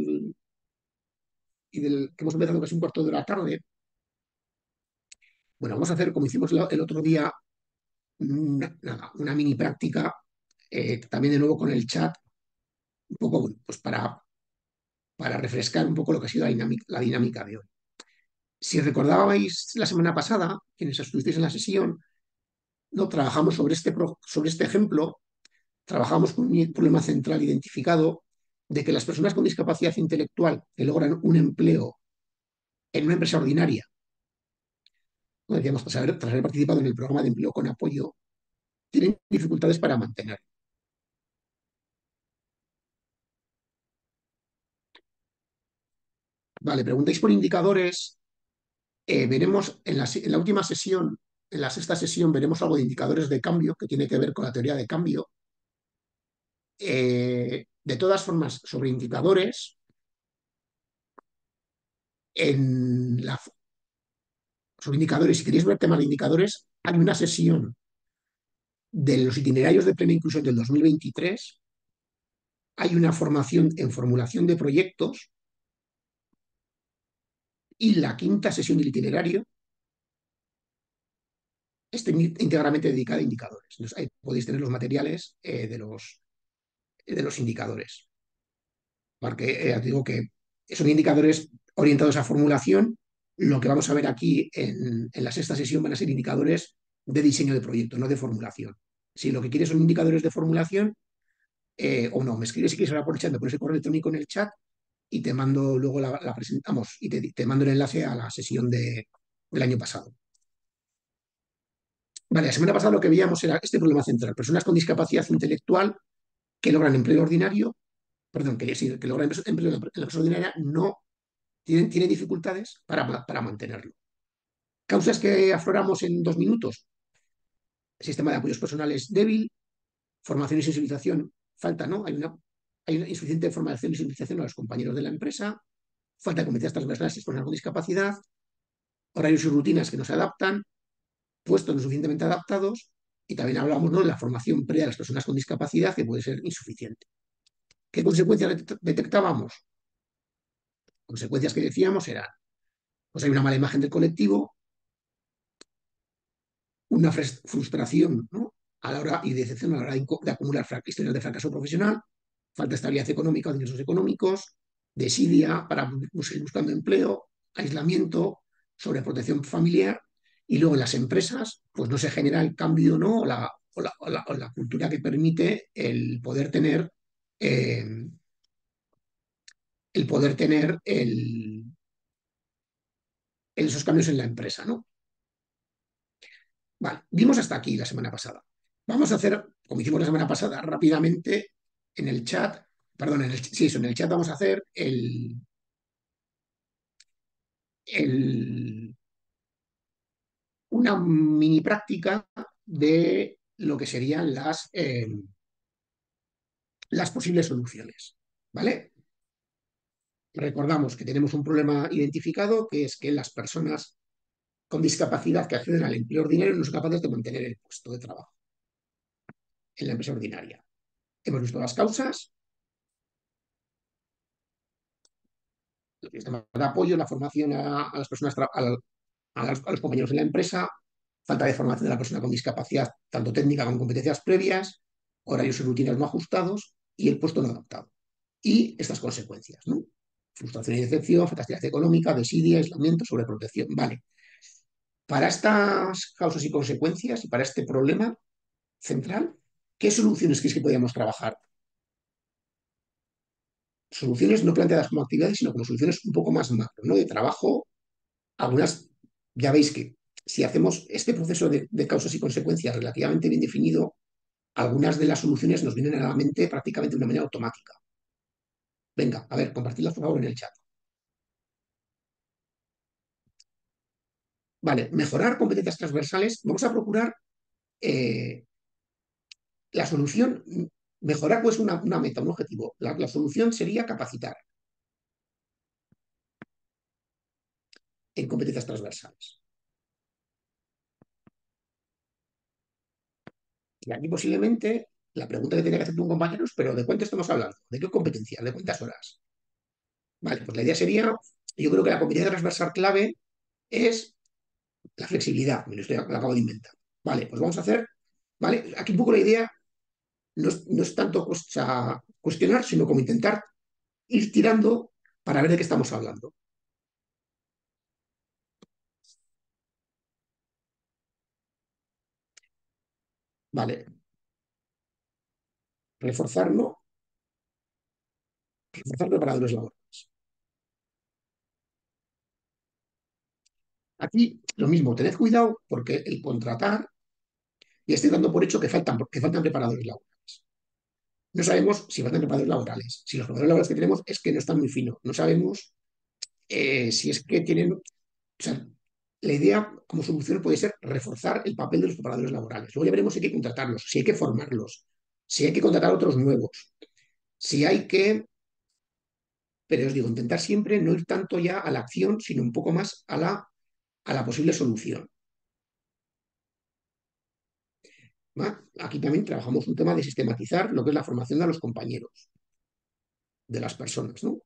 y del que hemos empezado casi un cuarto de la tarde, bueno, vamos a hacer como hicimos el otro día, una mini práctica, también de nuevo con el chat, un poco, bueno, pues para refrescar un poco lo que ha sido la dinámica de hoy. Si recordabais la semana pasada, quienes estuvisteis en la sesión, no trabajamos sobre este ejemplo, trabajamos con un problema central identificado de que las personas con discapacidad intelectual que logran un empleo en una empresa ordinaria, como decíamos, tras haber participado en el programa de empleo con apoyo, tienen dificultades para mantener. Vale, preguntáis por indicadores. Veremos en la última sesión, en la sexta sesión, veremos algo de indicadores de cambio que tiene que ver con la teoría de cambio. De todas formas, sobre indicadores, sobre indicadores, si queréis ver temas de indicadores, hay una sesión de los itinerarios de plena inclusión del 2023, hay una formación en formulación de proyectos y la quinta sesión del itinerario está íntegramente dedicada a indicadores. Entonces, ahí podéis tener los materiales de los indicadores. Porque ya te digo que son indicadores orientados a formulación. Lo que vamos a ver aquí en la sexta sesión van a ser indicadores de diseño de proyecto, no de formulación. Si lo que quieres son indicadores de formulación, o no, me escribes si quieres ahora por el chat, me pones el correo electrónico en el chat y te mando luego la presentamos y te mando el enlace a la sesión del año pasado. Vale, la semana pasada lo que veíamos era este problema central: personas con discapacidad intelectual que logran empleo ordinario, perdón, que logran empleo en la empresa ordinaria, no tienen dificultades para mantenerlo. Causas que afloramos en 2 minutos: el sistema de apoyos personales débil, formación y sensibilización, falta, ¿no? Hay una insuficiente formación y sensibilización a los compañeros de la empresa, falta de competencias transversales y personas con discapacidad, horarios y rutinas que no se adaptan, puestos no suficientemente adaptados, y también hablamos, ¿no?, de la formación previa de las personas con discapacidad, que puede ser insuficiente. ¿Qué consecuencias detectábamos? Consecuencias que decíamos eran, pues hay una mala imagen del colectivo, una frustración, ¿no?, a la hora y decepción a la hora de acumular historias de fracaso profesional, falta de estabilidad económica o de ingresos económicos, desidia para seguir buscando empleo, aislamiento, sobreprotección familiar, y luego en las empresas pues no se genera el cambio, ¿no?, o la cultura que permite eh, esos cambios en la empresa, ¿no? Vale, vimos hasta aquí la semana pasada. Vamos a hacer, como hicimos la semana pasada, rápidamente en el chat, perdón, sí, eso, en el chat vamos a hacer el- una mini práctica de lo que serían las posibles soluciones. ¿Vale? Recordamos que tenemos un problema identificado, que es que las personas con discapacidad que acceden al empleo ordinario no son capaces de mantener el puesto de trabajo en la empresa ordinaria. Hemos visto las causas: el sistema de apoyo, la formación a las personas, a los compañeros en la empresa, falta de formación de la persona con discapacidad, tanto técnica como competencias previas, horarios y rutinas no ajustados y el puesto no adaptado. Y estas consecuencias, ¿no? Frustración y decepción, facilidad económica, desidia, aislamiento, sobreprotección. Vale. Para estas causas y consecuencias y para este problema central, ¿qué soluciones crees que podríamos trabajar? Soluciones no planteadas como actividades, sino como soluciones un poco más macro, ¿no?, de trabajo. Algunas, ya veis que si hacemos este proceso de causas y consecuencias relativamente bien definido, algunas de las soluciones nos vienen a la mente prácticamente de una manera automática. Venga, a ver, compartidlas por favor en el chat. Vale, mejorar competencias transversales. Vamos a procurar la solución. Mejorar pues una meta, un objetivo. La solución sería capacitar en competencias transversales. Y aquí posiblemente la pregunta que tenía que hacer un compañero es, pero ¿de cuánto estamos hablando? ¿De qué competencia? ¿De cuántas horas? Vale, pues la idea sería, yo creo que la competencia transversal clave es la flexibilidad, lo acabo de inventar. Vale, pues vamos a hacer, ¿vale? Aquí un poco la idea no es tanto cuestionar, sino como intentar ir tirando para ver de qué estamos hablando. Vale, reforzarlo, reforzar preparadores laborales. Aquí lo mismo, tened cuidado porque el contratar, y estoy dando por hecho que faltan preparadores laborales. No sabemos si faltan preparadores laborales. Si los preparadores laborales que tenemos es que no están muy finos. No sabemos si es que tienen. O sea, la idea como solución puede ser reforzar el papel de los preparadores laborales. Luego ya veremos si hay que contratarlos, si hay que formarlos, si hay que contratar otros nuevos, si hay que. Pero os digo, intentar siempre no ir tanto ya a la acción, sino un poco más a la posible solución. ¿Va? Aquí también trabajamos un tema de sistematizar lo que es la formación de los compañeros, de las personas, ¿no?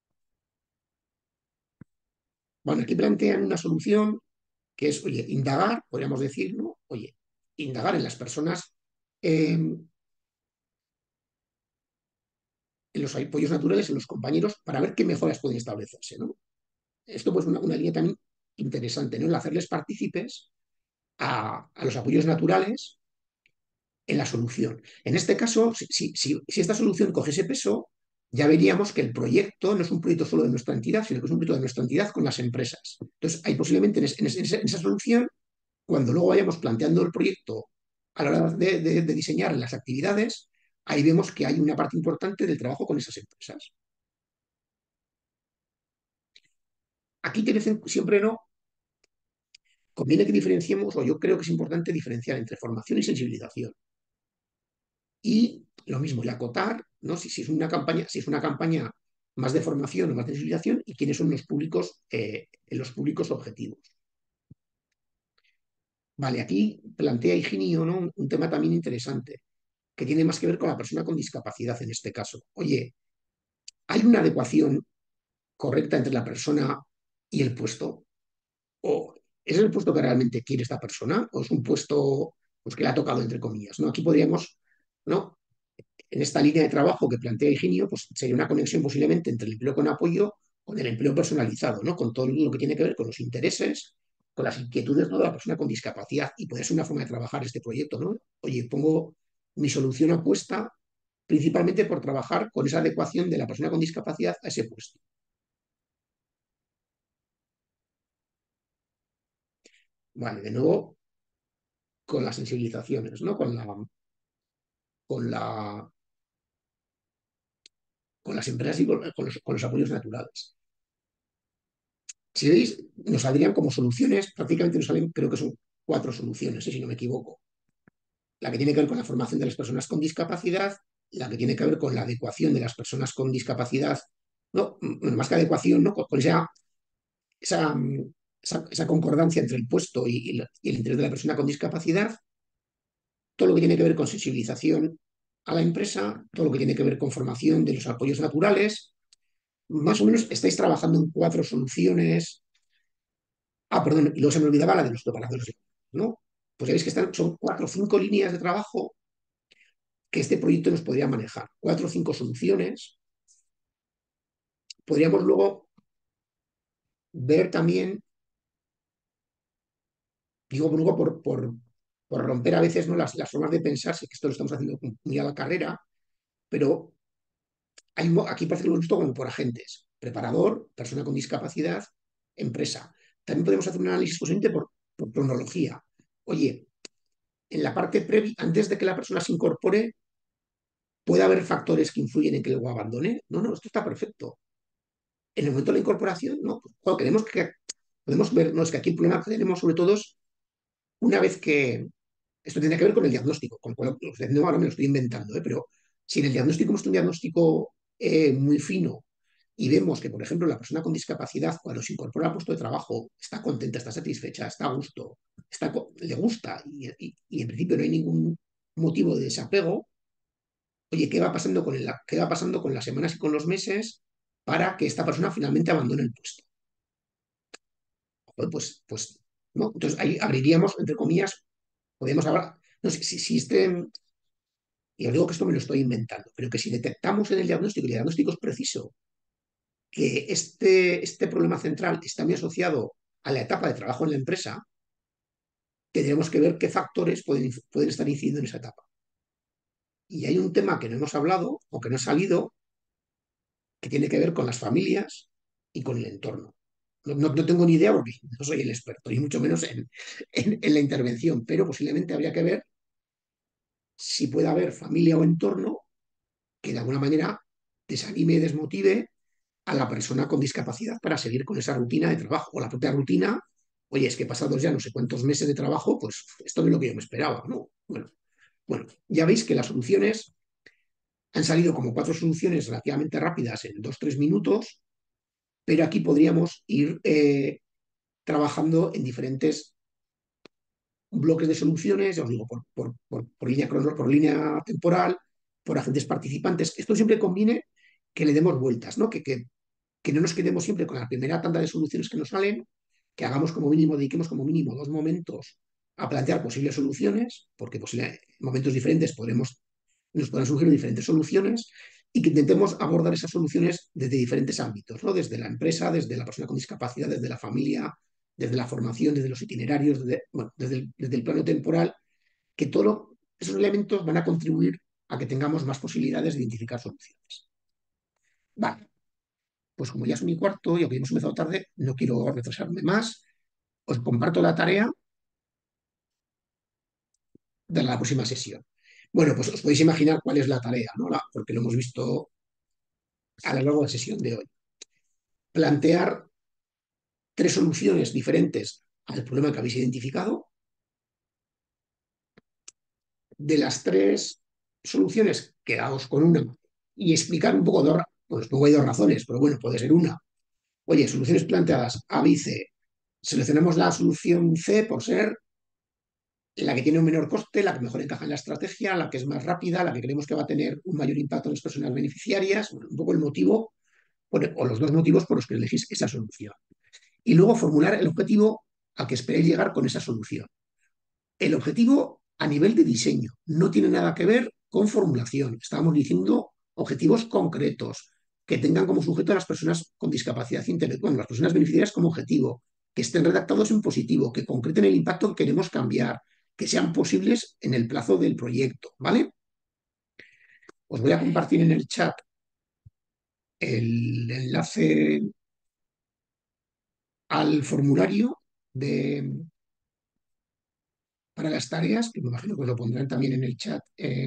Bueno, aquí plantean una solución que es, oye, indagar, podríamos decir, ¿no? Oye, indagar en las personas, en los apoyos naturales, en los compañeros, para ver qué mejoras pueden establecerse, ¿no? Esto pues una línea también interesante, ¿no? El hacerles partícipes a los apoyos naturales en la solución. En este caso, si esta solución coge ese peso, ya veríamos que el proyecto no es un proyecto solo de nuestra entidad, sino que es un proyecto de nuestra entidad con las empresas. Entonces, hay posiblemente en esa solución, cuando luego vayamos planteando el proyecto a la hora de diseñar las actividades, ahí vemos que hay una parte importante del trabajo con esas empresas. Aquí te dicen siempre no, conviene que diferenciemos, o yo creo que es importante diferenciar entre formación y sensibilización. Y lo mismo, y acotar, ¿no? Si es una campaña más de formación o más de sensibilización y quiénes son los públicos objetivos. Vale, aquí plantea Higinio, ¿no? Un tema también interesante, que tiene más que ver con la persona con discapacidad en este caso. Oye, ¿hay una adecuación correcta entre la persona y el puesto? ¿O es el puesto que realmente quiere esta persona? ¿O es un puesto pues, que le ha tocado, entre comillas? ¿No? Aquí podríamos, ¿no? En esta línea de trabajo que plantea Higinio, pues sería una conexión posiblemente entre el empleo con apoyo con el empleo personalizado, ¿no? Con todo lo que tiene que ver con los intereses, con las inquietudes, ¿no? de la persona con discapacidad y puede ser una forma de trabajar este proyecto, ¿no? Oye, pongo mi solución apuesta principalmente por trabajar con esa adecuación de la persona con discapacidad a ese puesto. Vale, de nuevo con las sensibilizaciones, ¿no? Con, la, con las empresas y con los apoyos naturales. Si veis, nos saldrían como soluciones, prácticamente nos salen, creo que son 4 soluciones, si no me equivoco. La que tiene que ver con la formación de las personas con discapacidad, la que tiene que ver con la adecuación de las personas con discapacidad, no, bueno, más que adecuación, ¿no? Con esa, esa concordancia entre el puesto y el interés de la persona con discapacidad, todo lo que tiene que ver con sensibilización a la empresa, todo lo que tiene que ver con formación de los apoyos naturales, más o menos estáis trabajando en 4 soluciones. Ah, perdón, y luego se me olvidaba la de los preparadores, ¿no? Pues ya veis que son 4 o 5 líneas de trabajo que este proyecto nos podría manejar. 4 o 5 soluciones. Podríamos luego ver también, digo, luego por romper a veces, ¿no? las formas de pensar, sé que esto lo estamos haciendo muy a la carrera, pero aquí parece que lo hemos visto como por agentes. Preparador, persona con discapacidad, empresa. También podemos hacer un análisis posiblemente por cronología. Oye, en la parte previa, antes de que la persona se incorpore, ¿puede haber factores que influyen en que luego abandone? No, no, esto está perfecto. En el momento de la incorporación, no. Pues, claro, podemos ver, no, es que aquí el problema que tenemos sobre todo es una vez que esto tiene que ver con el diagnóstico, con lo cual no, ahora me lo estoy inventando, pero Si en el diagnóstico hemos hecho un diagnóstico muy fino y vemos que, por ejemplo, la persona con discapacidad, cuando se incorpora al puesto de trabajo, está contenta, está satisfecha, está a gusto, le gusta y en principio no hay ningún motivo de desapego, oye, ¿qué va pasando con las semanas y con los meses para que esta persona finalmente abandone el puesto? Joder, pues, ¿no? Entonces ahí abriríamos, entre comillas, podríamos hablar, no sé, si y os digo que esto me lo estoy inventando, pero que si detectamos en el diagnóstico, y el diagnóstico es preciso, que este problema central está muy asociado a la etapa de trabajo en la empresa, tendremos que ver qué factores pueden estar incidiendo en esa etapa. Y hay un tema que no hemos hablado o que no ha salido, que tiene que ver con las familias y con el entorno. No tengo ni idea porque no soy el experto, y mucho menos en la intervención, pero posiblemente habría que ver si puede haber familia o entorno que de alguna manera desanime y desmotive a la persona con discapacidad para seguir con esa rutina de trabajo. O la propia rutina, oye, es que pasados ya no sé cuántos meses de trabajo, pues esto no es lo que yo me esperaba, ¿no? Bueno, ya veis que las soluciones han salido como cuatro soluciones relativamente rápidas en 2 o 3 minutos, pero aquí podríamos ir trabajando en diferentes bloques de soluciones, ya os digo, por línea temporal, por agentes participantes. Esto siempre conviene que le demos vueltas, ¿no? Que no nos quedemos siempre con la primera tanda de soluciones que nos salen, que hagamos como mínimo, dediquemos como mínimo 2 momentos a plantear posibles soluciones, porque en momentos diferentes nos podrán surgir diferentes soluciones y que intentemos abordar esas soluciones desde diferentes ámbitos, ¿no? Desde la empresa, desde la persona con discapacidad, desde la familia, desde la formación, desde los itinerarios, bueno, desde el plano temporal, que todos esos elementos van a contribuir a que tengamos más posibilidades de identificar soluciones. Vale, pues como ya es 1:15 y aunque hemos empezado tarde, no quiero retrasarme más. Os comparto la tarea de la próxima sesión. Bueno, pues os podéis imaginar cuál es la tarea, ¿no? Porque lo hemos visto a lo largo de la sesión de hoy. Plantear 3 soluciones diferentes al problema que habéis identificado. De las 3 soluciones, quedaos con una y explicar un poco, pues pongo hay 2 razones, pero bueno, puede ser una. Oye, soluciones planteadas A, B y C. Seleccionamos la solución C por ser la que tiene un menor coste, la que mejor encaja en la estrategia, la que es más rápida, la que creemos que va a tener un mayor impacto en las personas beneficiarias, bueno, un poco el motivo o los 2 motivos por los que elegís esa solución. Y luego formular el objetivo al que esperéis llegar con esa solución. El objetivo a nivel de diseño no tiene nada que ver con formulación. Estábamos diciendo objetivos concretos que tengan como sujeto a las personas con discapacidad intelectual, bueno, las personas beneficiarias como objetivo, que estén redactados en positivo, que concreten el impacto que queremos cambiar, que sean posibles en el plazo del proyecto, ¿vale? Os voy a compartir en el chat el enlace al formulario para las tareas, que me imagino que os lo pondrán también en el chat.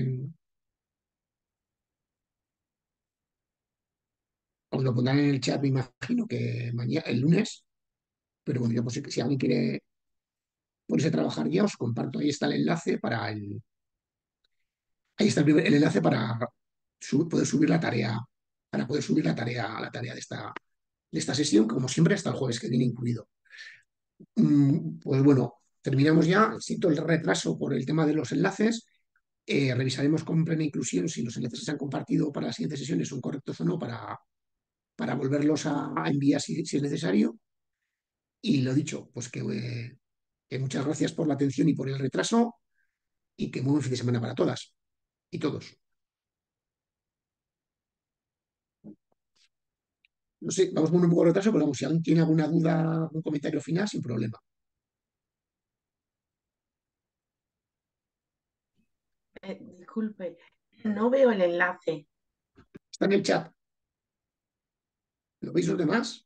Os lo pondrán en el chat, me imagino que mañana, el lunes, pero bueno, yo pues, si alguien quiere ponerse a trabajar ya, os comparto, ahí está el enlace ahí está el enlace para poder subir la tarea, la tarea de esta sesión, que como siempre hasta el jueves que viene incluido. Pues bueno, terminamos ya, siento el retraso por el tema de los enlaces. Revisaremos con plena inclusión si los enlaces que se han compartido para las siguientes sesiones son correctos o no para volverlos a enviar si es necesario. Y lo dicho, pues que muchas gracias por la atención y por el retraso y que muy buen fin de semana para todas y todos. No sé, vamos con un poco de retraso, pero vamos, si alguien tiene alguna duda, algún comentario final, sin problema. Disculpe, no veo el enlace. Está en el chat. ¿Lo veis los demás?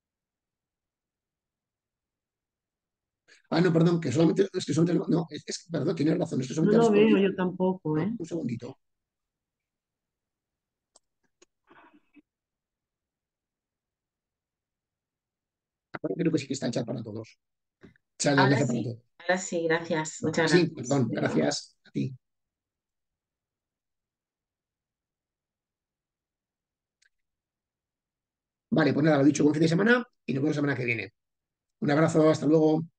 Ah, no, perdón, es que solamente, no, perdón, tienes razón, es que No solamente ha lo veo respondido. yo tampoco, No, ¿eh? un segundito. Ahora creo que sí que está el chat para todos. O sea, el enlace para todos. Ahora sí, gracias. Muchas Sí, gracias. perdón, gracias a ti. Vale, pues nada, lo dicho, buen fin de semana y nos vemos la semana que viene. Un abrazo, hasta luego.